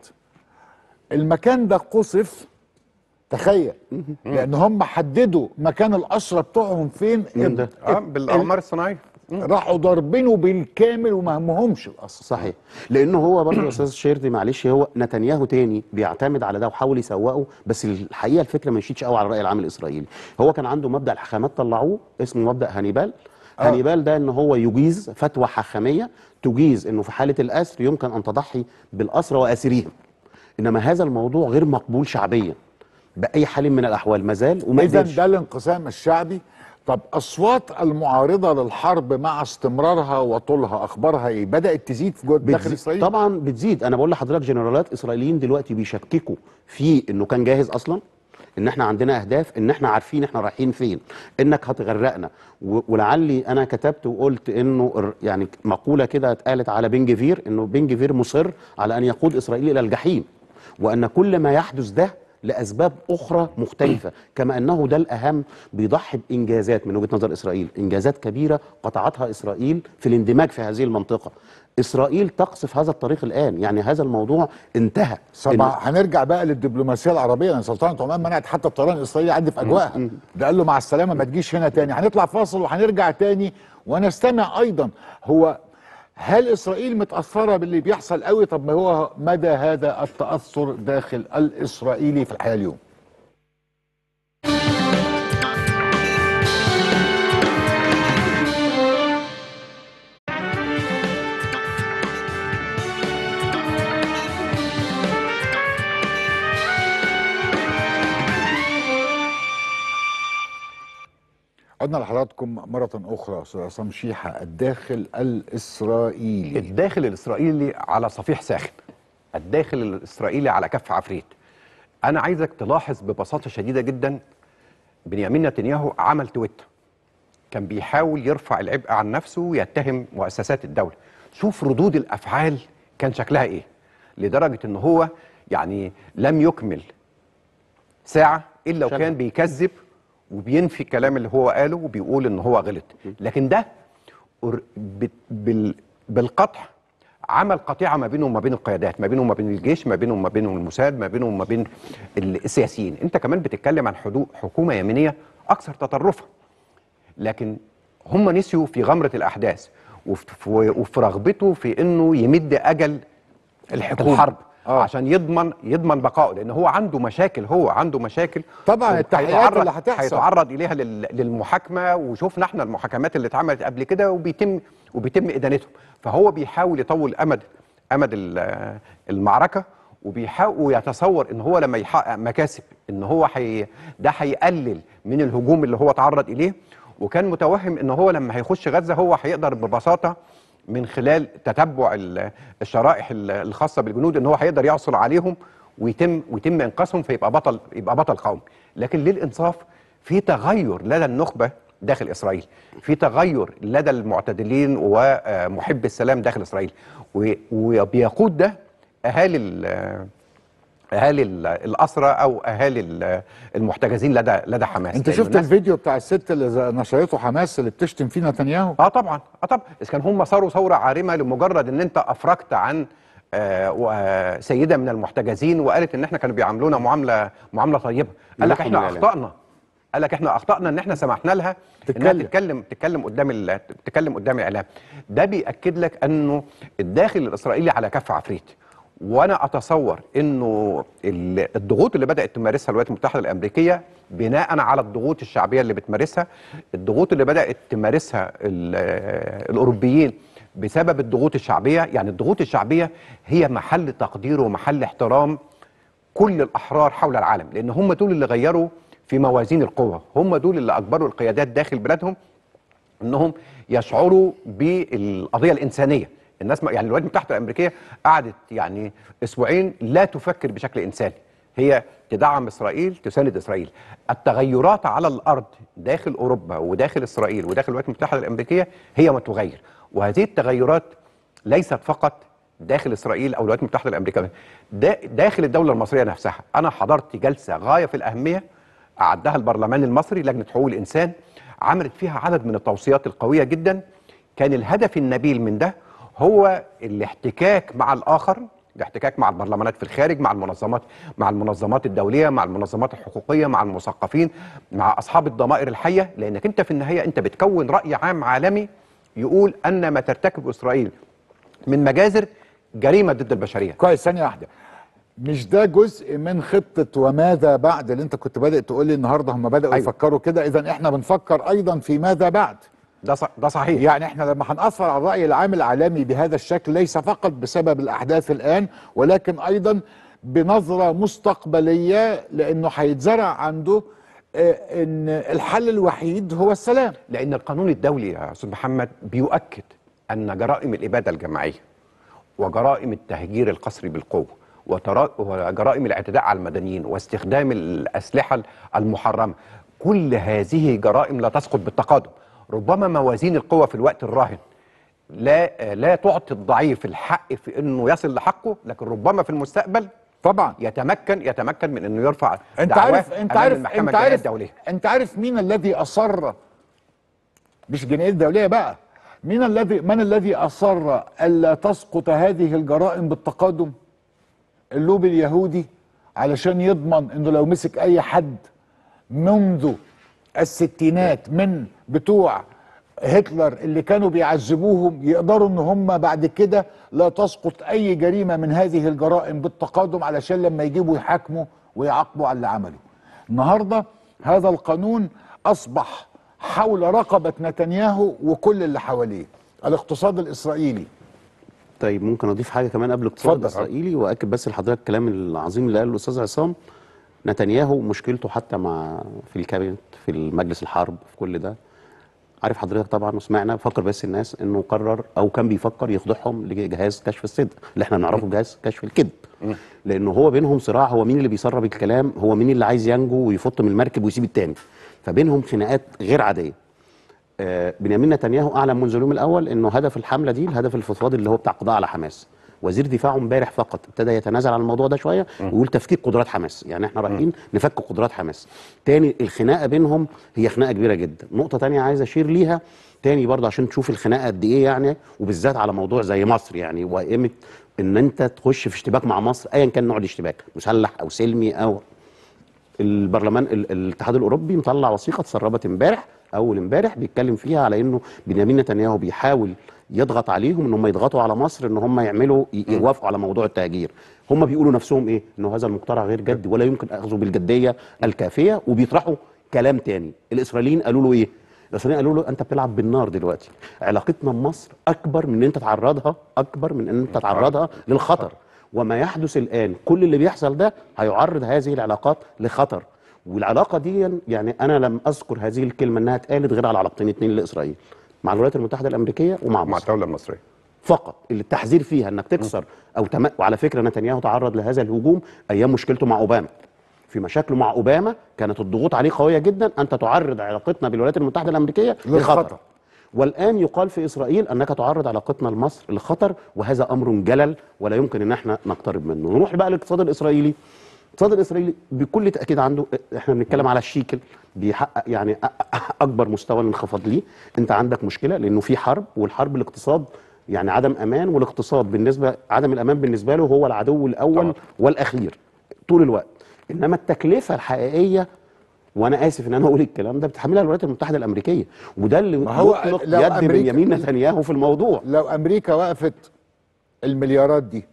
المكان ده قصف، تخيل، لان هم حددوا مكان الاسرى بتوعهم فين ده اه بالاقمار الصناعيه، راحوا ضاربينه بالكامل وما همهمش الاسرى. صحيح، لانه هو برضه يا استاذ شيردي معلش، هو نتنياهو تاني بيعتمد على ده وحاول يسوقه، بس الحقيقه الفكره ما مشيتش قوي على الراي العام الاسرائيلي. هو كان عنده مبدا الحاخامات طلعوه اسمه مبدا هانيبال. آه. هانيبال ده ان هو يجيز فتوى حاخاميه تجيز انه في حاله الاسر يمكن ان تضحي بالاسرى واسريهم، انما هذا الموضوع غير مقبول شعبيا باي حال من الاحوال، ما زال وما اذا ده الانقسام الشعبي. طب اصوات المعارضه للحرب مع استمرارها وطولها اخبارها ايه؟ بدات تزيد في جوه داخل اسرائيل؟ طبعا بتزيد. انا بقول لحضرتك جنرالات اسرائيليين دلوقتي بيشككوا في انه كان جاهز اصلا، ان احنا عندنا اهداف، ان احنا عارفين احنا رايحين فين، انك هتغرقنا. ولعلي انا كتبت وقلت انه يعني مقوله كده اتقالت على بن جفير، انه بن جفير مصر على ان يقود اسرائيل الى الجحيم. وأن كل ما يحدث ده لأسباب أخرى مختلفة، كما أنه ده الأهم بيضحي بإنجازات من وجهة نظر إسرائيل، إنجازات كبيرة قطعتها إسرائيل في الاندماج في هذه المنطقة. إسرائيل تقصف هذا الطريق الآن، يعني هذا الموضوع انتهى. طبعا هنرجع بقى للدبلوماسيه العربيه، لان سلطنه عمان منعت حتى الطيران الاسرائيلي يعدي في اجواءها، ده قال له مع السلامه ما تجيش هنا تاني. هنطلع فاصل وهنرجع تاني ونستمع ايضا. هو هل اسرائيل متاثره باللي بيحصل قوي؟ طب ما هو مدى هذا التاثر داخل الاسرائيلي في الحياه اليوم؟ عدنا لحضراتكم مرة أخرى. أستاذ عصام شيحة، الداخل الإسرائيلي. الداخل الإسرائيلي على صفيح ساخن، الداخل الإسرائيلي على كف عفريت. أنا عايزك تلاحظ ببساطة شديدة جدا، بنيامين نتنياهو عمل تويت كان بيحاول يرفع العبء عن نفسه ويتهم مؤسسات الدولة. شوف ردود الأفعال كان شكلها إيه، لدرجة إن هو يعني لم يكمل ساعة إلا وكان بيكذب وبينفي الكلام اللي هو قاله وبيقول ان هو غلط. لكن ده بالقطع عمل قطيعه ما بينه وما بين القيادات، ما بينه وما بين الجيش، ما بينه وما بين الموساد، ما بينه وما بين السياسيين. انت كمان بتتكلم عن حدود حكومه يمينيه اكثر تطرفا، لكن هم نسيوا في غمره الاحداث وفي رغبته في انه يمد اجل الحكومه الحرب آه. عشان يضمن يضمن بقائه، لان هو عنده مشاكل هو عنده مشاكل طبعا التحقيقات اللي هتحصل هيتعرض اليها للمحاكمه، وشوفنا احنا المحاكمات اللي اتعملت قبل كده وبيتم وبيتم ادانتهم. فهو بيحاول يطول امد امد المعركه، وبيحاول ويتصور ان هو لما يحقق مكاسب ان هو حي ده هيقلل من الهجوم اللي هو تعرض اليه، وكان متوهم ان هو لما هيخش غزه هو هيقدر ببساطه من خلال تتبع الشرائح الخاصه بالجنود ان هو هيقدر يعثر عليهم ويتم ويتم انقاذهم فيبقى بطل يبقى بطل قومي. لكن للانصاف في تغير لدى النخبه داخل اسرائيل، في تغير لدى المعتدلين ومحب السلام داخل اسرائيل، وبيقود ده اهالي اهالي الاسرى او اهالي المحتجزين لدى لدى حماس. انت شفت الفيديو بتاع الست اللي نشرته حماس اللي بتشتم فيه نتنياهو؟ اه طبعا اه طبعا اذا كان هم صاروا ثوره عارمه لمجرد ان انت افرجت عن آه سيده من المحتجزين وقالت ان احنا كانوا بيعاملونا معامله معامله طيبه. قال لك احنا اخطانا، قال لك احنا اخطانا ان احنا سمحنا لها انها تتكلم تتكلم قدام تتكلم قدام الاعلام. ده بياكد لك انه الداخل الاسرائيلي على كف عفريت. وانا اتصور انه الضغوط اللي بدات تمارسها الولايات المتحده الامريكيه بناء على الضغوط الشعبيه اللي بتمارسها، الضغوط اللي بدات تمارسها الاوروبيين بسبب الضغوط الشعبيه، يعني الضغوط الشعبيه هي محل تقدير ومحل احترام كل الاحرار حول العالم، لان هم دول اللي غيروا في موازين القوى، هم دول اللي اجبروا القيادات داخل بلادهم انهم يشعروا بالقضيه الانسانيه. الناس يعني الولايات المتحده الامريكيه قعدت يعني اسبوعين لا تفكر بشكل انساني، هي تدعم اسرائيل تساند اسرائيل. التغيرات على الارض داخل اوروبا وداخل اسرائيل وداخل الولايات المتحده الامريكيه هي ما تغير، وهذه التغيرات ليست فقط داخل اسرائيل او الولايات المتحده الامريكيه، داخل الدوله المصريه نفسها. انا حضرت جلسه غايه في الاهميه اعدها البرلمان المصري، لجنه حقوق الانسان، عملت فيها عدد من التوصيات القويه جدا. كان الهدف النبيل من ده هو الاحتكاك مع الاخر، الاحتكاك مع البرلمانات في الخارج، مع المنظمات مع المنظمات الدوليه، مع المنظمات الحقوقيه، مع المثقفين، مع اصحاب الضمائر الحيه، لانك انت في النهايه انت بتكون راي عام عالمي يقول ان ما ترتكب اسرائيل من مجازر جريمه ضد البشريه. كويس، ثانيه واحده، مش ده جزء من خطه وماذا بعد اللي انت كنت بادئ تقول لي النهارده هم بداوا أيوة. يفكروا كده، اذا احنا بنفكر ايضا في ماذا بعد. ده ده صحيح، يعني احنا لما هنأثر على الرأي العام العالمي بهذا الشكل ليس فقط بسبب الأحداث الآن، ولكن أيضا بنظرة مستقبلية، لأنه هيتزرع عنده ان الحل الوحيد هو السلام. لأن القانون الدولي يا أستاذ محمد بيؤكد أن جرائم الإبادة الجماعية وجرائم التهجير القسري بالقوة وجرائم الاعتداء على المدنيين واستخدام الأسلحة المحرمة، كل هذه جرائم لا تسقط بالتقادم. ربما موازين القوى في الوقت الراهن لا لا تعطي الضعيف الحق في انه يصل لحقه، لكن ربما في المستقبل طبعا يتمكن يتمكن من انه يرفع انت دعواه عارف انت أمام عارف المحكمة انت الجنائية عارف الدولية. انت عارف مين الذي اصر، مش الجنائيه الدوليه بقى، مين الذي من الذي اصر الا تسقط هذه الجرائم بالتقادم؟ اللوبي اليهودي، علشان يضمن انه لو مسك اي حد منذ الستينات من بتوع هتلر اللي كانوا بيعذبوهم، يقدروا ان هم بعد كده لا تسقط اي جريمه من هذه الجرائم بالتقادم، علشان لما يجيبوا يحاكموا ويعاقبوا على اللي عملوا. النهارده هذا القانون اصبح حول رقبه نتنياهو وكل اللي حواليه. الاقتصاد الاسرائيلي. طيب ممكن اضيف حاجه كمان قبل الاقتصاد اتفضل. الاسرائيلي، واكد بس لحضرتك الكلام العظيم اللي قاله الاستاذ عصام. نتنياهو مشكلته حتى مع في الكابينت، في المجلس الحرب، في كل ده، عارف حضرتك طبعا وسمعنا، فكر بس الناس انه قرر او كان بيفكر يخضعهم لجهاز كشف الصدق اللي احنا بنعرفه جهاز كشف الكذب، لانه هو بينهم صراع، هو مين اللي بيسرب الكلام، هو مين اللي عايز ينجو ويفط من المركب ويسيب التاني، فبينهم خناقات غير عاديه. آه بنيامين نتنياهو اعلن منذ اليوم الاول انه هدف الحمله دي الهدف الفضفاضي اللي هو بتاع القضاء على حماس. وزير دفاعه امبارح فقط ابتدى يتنازل عن الموضوع ده شويه ويقول تفكيك قدرات حماس، يعني احنا رايحين نفك قدرات حماس. تاني الخناقه بينهم هي خناقه كبيره جدا. نقطه تانية عايز اشير ليها تاني برضه عشان تشوف الخناقه قد ايه، يعني وبالذات على موضوع زي مصر، يعني وقيمه ان انت تخش في اشتباك مع مصر ايا كان نوع الاشتباك، مسلح او سلمي او البرلمان ال- الاتحاد الاوروبي مطلع وثيقه اتسربت امبارح اول امبارح بيتكلم فيها على انه بنيامين نتنياهو بيحاول يضغط عليهم ان هم يضغطوا على مصر ان هم يعملوا ي- يوافقوا على موضوع التهجير. هم بيقولوا نفسهم ايه؟ انه هذا المقترح غير جدي ولا يمكن اخذه بالجديه الكافيه، وبيطرحوا كلام تاني. الاسرائيليين قالوا له ايه؟ الاسرائيليين قالوا له انت بتلعب بالنار دلوقتي، علاقتنا بمصر اكبر من ان انت تعرضها اكبر من ان انت تعرضها للخطر، وما يحدث الان كل اللي بيحصل ده هيعرض هذه العلاقات لخطر. والعلاقه دي يعني انا لم اذكر هذه الكلمه انها اتقالت غير على علاقتين اتنين لاسرائيل، مع الولايات المتحده الامريكيه ومع مع مصر الدولة المصرية فقط. اللي التحذير فيها انك تكسر او تم... وعلى فكره نتنياهو تعرض لهذا الهجوم ايام مشكلته مع اوباما. في مشاكله مع اوباما كانت الضغوط عليه قويه جدا، انت تعرض علاقتنا بالولايات المتحده الامريكيه للخطر. لخطر. والان يقال في اسرائيل انك تعرض علاقتنا لمصر لخطر، وهذا امر جلل ولا يمكن ان احنا نقترب منه. نروح بقى للاقتصاد الاسرائيلي. الاقتصاد الاسرائيلي بكل تاكيد عنده، احنا بنتكلم على الشيكل بيحقق يعني اكبر مستوى الانخفاض ليه. انت عندك مشكله لانه في حرب، والحرب الاقتصاد يعني عدم امان، والاقتصاد بالنسبه عدم الامان بالنسبه له هو العدو الاول طبعا. والاخير طول الوقت. انما التكلفه الحقيقيه، وانا اسف ان انا اقول الكلام ده، بتحملها الولايات المتحده الامريكيه، وده اللي ما هو يطلق لو يد أمريكا- بنيامين نتنياهو في الموضوع. لو امريكا وقفت المليارات دي،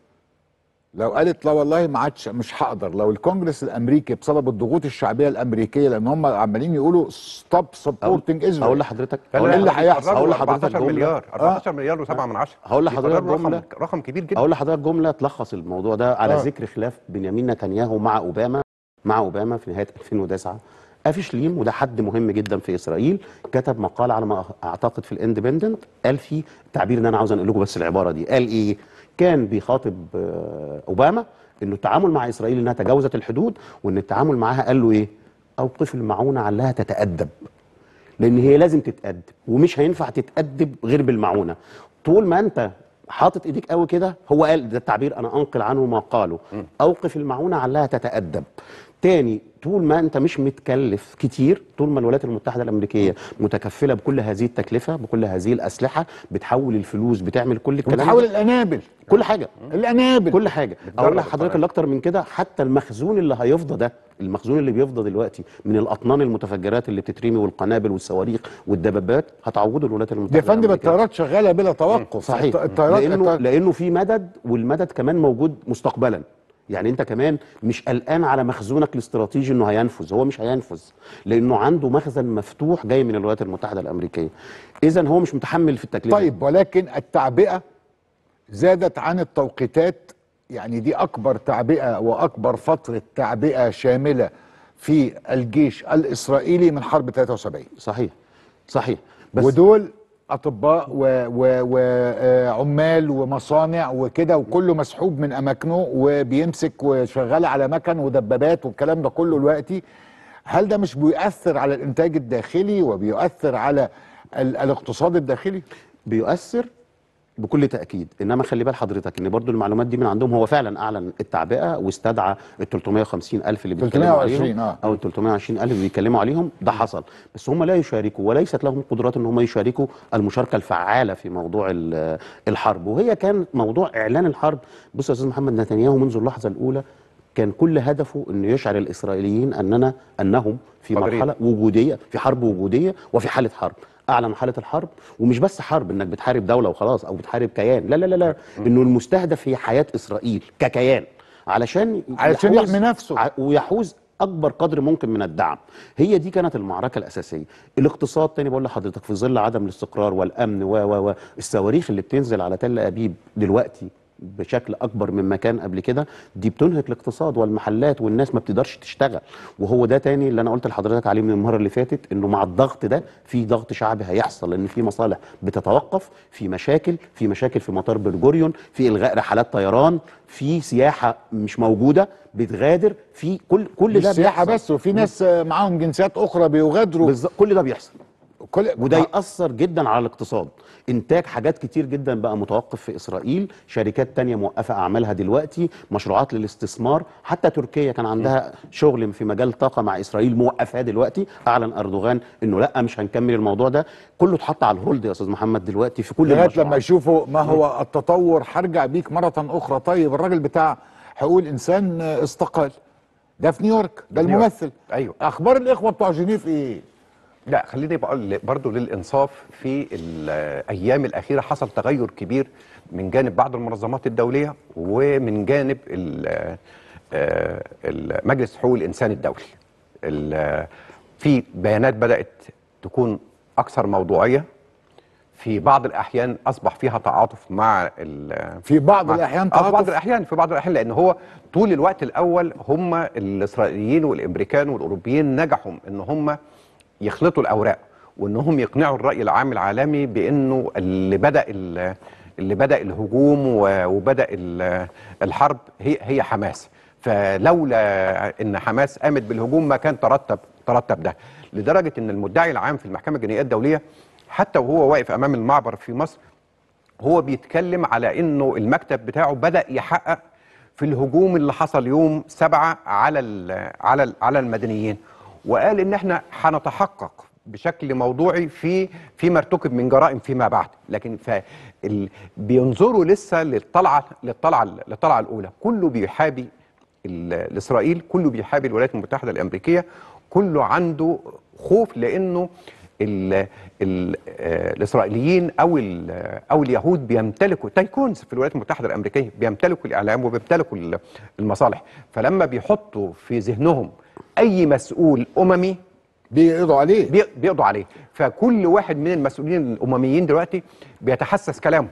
لو قالت لا والله ما عادش مش هقدر، لو الكونجرس الامريكي بسبب الضغوط الشعبيه الامريكيه، لان هم عمالين يقولوا ستوب سبورتنج اقول اسرائيل، لحضرتك ايه اللي هيحصل؟ هقول لحضرتك أربعتاشر جملة. مليار أربعتاشر مليار و7 من عشرة. هقول لحضرتك رقم جملة. رقم كبير جدا. اقول لحضرتك جمله تلخص الموضوع ده على آه. ذكر خلاف بنيامين نتنياهو مع اوباما مع اوباما في نهايه ألفين وتسعة. افي شليم، وده حد مهم جدا في اسرائيل، كتب مقال على ما اعتقد في الاندبندنت، قال فيه التعبير ان انا عاوز انقل لكم بس العباره دي. قال ايه؟ كان بيخاطب آه، اوباما انه التعامل مع اسرائيل انها تجاوزت الحدود، وان التعامل معاها قال له ايه؟ اوقف المعونه علها تتادب، لان هي لازم تتأدب ومش هينفع تتأدب غير بالمعونه. طول ما انت حاطط ايديك قوي كده، هو قال ده التعبير انا انقل عنه ما قاله، اوقف المعونه علها تتأدب. تاني، طول ما انت مش متكلف كتير، طول ما الولايات المتحده الامريكيه متكفله بكل هذه التكلفه بكل هذه الاسلحه، بتحول الفلوس، بتعمل كل الكلام ده. بتحول الانابل، كل حاجه الانابل كل حاجه. اقول لحضرتك اللي اكتر من كده، حتى المخزون اللي هيفضى ده، المخزون اللي بيفضى دلوقتي من الاطنان المتفجرات اللي بتترمي والقنابل والصواريخ والدبابات، هتعوضه الولايات المتحده يا فندم الأمريكية. الطيارات شغاله بلا توقف. صحيح. الطيارات لانه الطيارات- لانه في مدد، والمدد كمان موجود مستقبلا. يعني انت كمان مش قلقان على مخزونك الاستراتيجي انه هينفذ، هو مش هينفذ لانه عنده مخزن مفتوح جاي من الولايات المتحده الامريكيه. اذا هو مش متحمل في التكلفه. طيب، ولكن التعبئه زادت عن التوقيتات، يعني دي اكبر تعبئه واكبر فتره تعبئه شامله في الجيش الاسرائيلي من حرب ثلاثة وسبعين. صحيح صحيح. بس ودول اطباء وعمال ومصانع وكده، وكله مسحوب من اماكنه وبيمسك وشغال على مكن ودبابات والكلام ده كله دلوقتي. هل ده مش بيؤثر على الانتاج الداخلي وبيؤثر على ال الاقتصاد الداخلي؟ بيؤثر بكل تاكيد. انما خلي بال حضرتك ان برضو المعلومات دي من عندهم، هو فعلا اعلن التعبئه واستدعى ال ثلاثمائة وخمسين الف اللي بيتكلموا ثلاثمائة وعشرين عليهم اه او ال ثلاثمائة وعشرين الف اللي بيتكلموا عليهم، ده حصل. بس هم لا يشاركوا وليست لهم قدرات ان هم يشاركوا المشاركه الفعاله في موضوع الحرب. وهي كان موضوع اعلان الحرب، بص يا استاذ محمد، نتنياهو منذ اللحظه الاولى كان كل هدفه انه يشعر الاسرائيليين اننا انهم في مرحله وجوديه، في حرب وجوديه وفي حاله حرب. اعلن حاله الحرب، ومش بس حرب انك بتحارب دوله وخلاص او بتحارب كيان، لا لا لا لا، انه المستهدف هي حياه اسرائيل ككيان، علشان علشان يحمي نفسه ويحوز اكبر قدر ممكن من الدعم. هي دي كانت المعركه الاساسيه. الاقتصاد تاني بقول لحضرتك في ظل عدم الاستقرار والامن و و الصواريخ اللي بتنزل على تل ابيب دلوقتي بشكل اكبر مما كان قبل كده، دي بتنهك الاقتصاد والمحلات والناس ما بتقدرش تشتغل. وهو ده تاني اللي انا قلت لحضرتك عليه من المره اللي فاتت، انه مع الضغط ده في ضغط شعبي هيحصل، لان في مصالح بتتوقف، في مشاكل في مشاكل في مطار بن جوريون، في الغاء رحلات طيران، في سياحه مش موجوده بتغادر، في كل كل مش ده سياحه بيحصل. بس، وفي ناس معاهم جنسيات اخرى بيغادروا بالظبط، كل ده بيحصل. كل وده يأثر جدا على الاقتصاد. انتاج حاجات كتير جدا بقى متوقف في اسرائيل، شركات تانية موقفه اعمالها دلوقتي، مشروعات للاستثمار، حتى تركيا كان عندها شغل في مجال الطاقه مع اسرائيل موقفاه دلوقتي. اعلن اردوغان انه لا مش هنكمل الموضوع ده، كله اتحط على الهولد يا استاذ محمد دلوقتي في كل لغايه المشروعات. لما يشوفوا ما هو التطور. هرجع بيك مره اخرى. طيب الراجل بتاع حقوق الانسان استقال، ده في نيويورك، ده الممثل. ايوه. اخبار الاخوه بتوع جنيف ايه؟ لا خليني بقول برضه للانصاف، في الايام الاخيره حصل تغير كبير من جانب بعض المنظمات الدوليه ومن جانب مجلس حقوق الانسان الدولي. في بيانات بدات تكون اكثر موضوعيه، في بعض الاحيان اصبح فيها تعاطف مع في بعض مع الاحيان تعاطف في بعض الاحيان في بعض الاحيان لان هو طول الوقت الاول هم الاسرائيليين والامريكان والاوروبيين نجحوا ان هم يخلطوا الاوراق، وانهم يقنعوا الراي العام العالمي بانه اللي بدا اللي بدا الهجوم وبدا الحرب هي هي حماس، فلولا ان حماس قامت بالهجوم ما كان ترتب ترتب ده. لدرجه ان المدعي العام في المحكمه الجنائيه الدوليه حتى وهو واقف امام المعبر في مصر هو بيتكلم على انه المكتب بتاعه بدا يحقق في الهجوم اللي حصل يوم سبعة على على على المدنيين، وقال ان احنا هنتحقق بشكل موضوعي في فيما ارتكب من جرائم فيما بعد. لكن بينظروا لسه للطلعه للطلعه للطلعه الاولى. كله بيحابي اسرائيل، كله بيحابي الولايات المتحده الامريكيه، كله عنده خوف لانه ال ال الاسرائيليين او او اليهود بيمتلكوا تايكونز في الولايات المتحده الامريكيه، بيمتلكوا الاعلام وبيمتلكوا المصالح، فلما بيحطوا في ذهنهم اي مسؤول اممي بيقضوا عليه بي بيقضوا عليه. فكل واحد من المسؤولين الامميين دلوقتي بيتحسس كلامه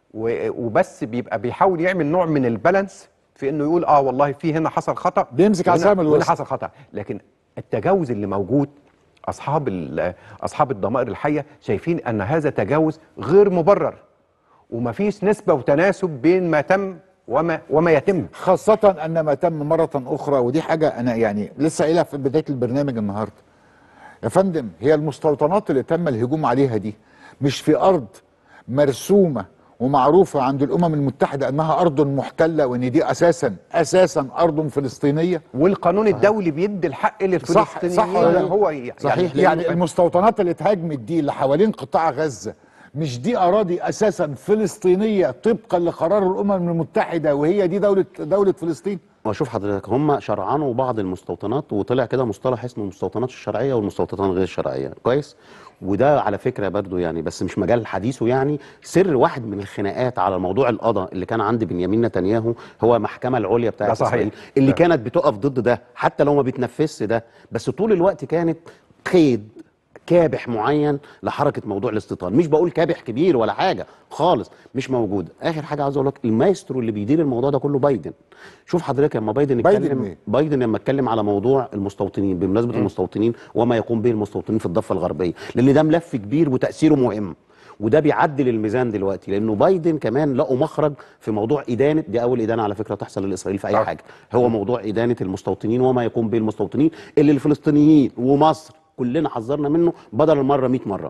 وبس بيبقى بيحاول يعمل نوع من البالانس في انه يقول اه والله في هنا حصل خطا، بيمسك على سهم الوسط، هنا حصل خطا. لكن التجاوز اللي موجود اصحاب اصحاب الضمائر الحيه شايفين ان هذا تجاوز غير مبرر، ومفيش نسبه وتناسب بين ما تم وما وما يتم، خاصه ان ما تم مره اخرى. ودي حاجه انا يعني لسه قايلها في بدايه البرنامج النهارده يا فندم، هي المستوطنات اللي تم الهجوم عليها دي مش في ارض مرسومه ومعروفه عند الامم المتحده انها ارض محتله، وان دي اساسا اساسا ارض فلسطينيه، والقانون الدولي بيدي الحق للفلسطينيين. صح صح هو يعني صحيح. يعني المستوطنات اللي اتهاجمت دي اللي حوالين قطاع غزه مش دي اراضي اساسا فلسطينيه طبقا لقرار الامم المتحده، وهي دي دوله دوله فلسطين. وشوف حضرتك هم شرعنوا بعض المستوطنات وطلع كده مصطلح اسمه المستوطنات الشرعيه والمستوطنات غير الشرعيه، كويس؟ وده على فكره برضو يعني بس مش مجال حديثه، يعني سر واحد من الخناقات على موضوع القضاء اللي كان عند بنيامين نتنياهو هو المحكمه العليا بتاعت اسرائيل اللي ده. كانت بتقف ضد ده حتى لو ما بتنفذش ده، بس طول الوقت كانت قيد كابح معين لحركه موضوع الاستيطان. مش بقول كابح كبير ولا حاجه خالص، مش موجود. اخر حاجه عاوز اقول لك، المايسترو اللي بيدير الموضوع ده كله بايدن. شوف حضرتك لما بايدن اتكلم بايدن لما اتكلم على موضوع المستوطنين بمناسبه م. المستوطنين وما يقوم به المستوطنين في الضفه الغربيه، لان ده ملف كبير وتاثيره مهم، وده بيعدل الميزان دلوقتي، لانه بايدن كمان لقوا مخرج في موضوع ادانه. دي اول ادانه على فكره تحصل لاسرائيل في اي أه. حاجه، هو موضوع ادانه المستوطنين وما يقوم به المستوطنين اللي الفلسطينيين ومصر كلنا حذرنا منه بدل المره مئة مره.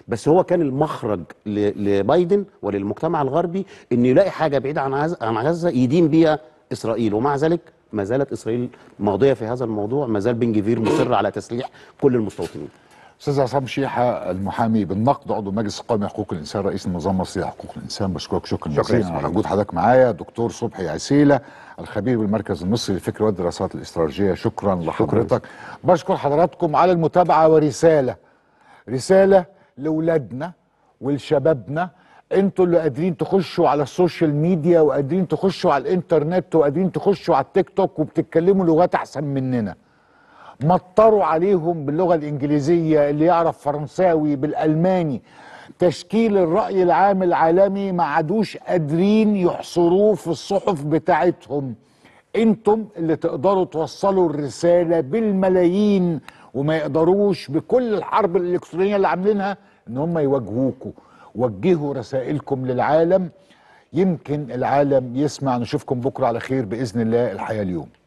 بس هو كان المخرج ل- لبايدن وللمجتمع الغربي انه يلاقي حاجه بعيده عن غزه عن غزه يدين بيها اسرائيل، ومع ذلك ما زالت اسرائيل ماضيه في هذا الموضوع، ما زال بن جفير مصر على تسليح كل المستوطنين. استاذ عصام شيحه المحامي بالنقد، عضو مجلس القومي لحقوق الانسان، رئيس النظام المصري لحقوق الانسان، بشكرك شكرا شكرا جزيلا اسماعيل. على وجود حضرتك معايا. دكتور صبحي عسيله الخبير بالمركز المصري للفكر والدراسات الاستراتيجيه، شكرا لحضرتك. بشكر حضراتكم على المتابعه، ورساله رساله لاولادنا ولشبابنا، انتوا اللي قادرين تخشوا على السوشيال ميديا وقادرين تخشوا على الانترنت وقادرين تخشوا على التيك توك وبتتكلموا لغات احسن مننا. مطروا عليهم باللغة الإنجليزية، اللي يعرف فرنساوي بالألماني. تشكيل الرأي العام العالمي ما عادوش قادرين يحصروه في الصحف بتاعتهم. انتم اللي تقدروا توصلوا الرسالة بالملايين، وما يقدروش بكل الحرب الإلكترونية اللي عاملينها ان هم يواجهوكوا. وجهوا رسائلكم للعالم، يمكن العالم يسمع. نشوفكم بكرة على خير بإذن الله. الحياة اليوم.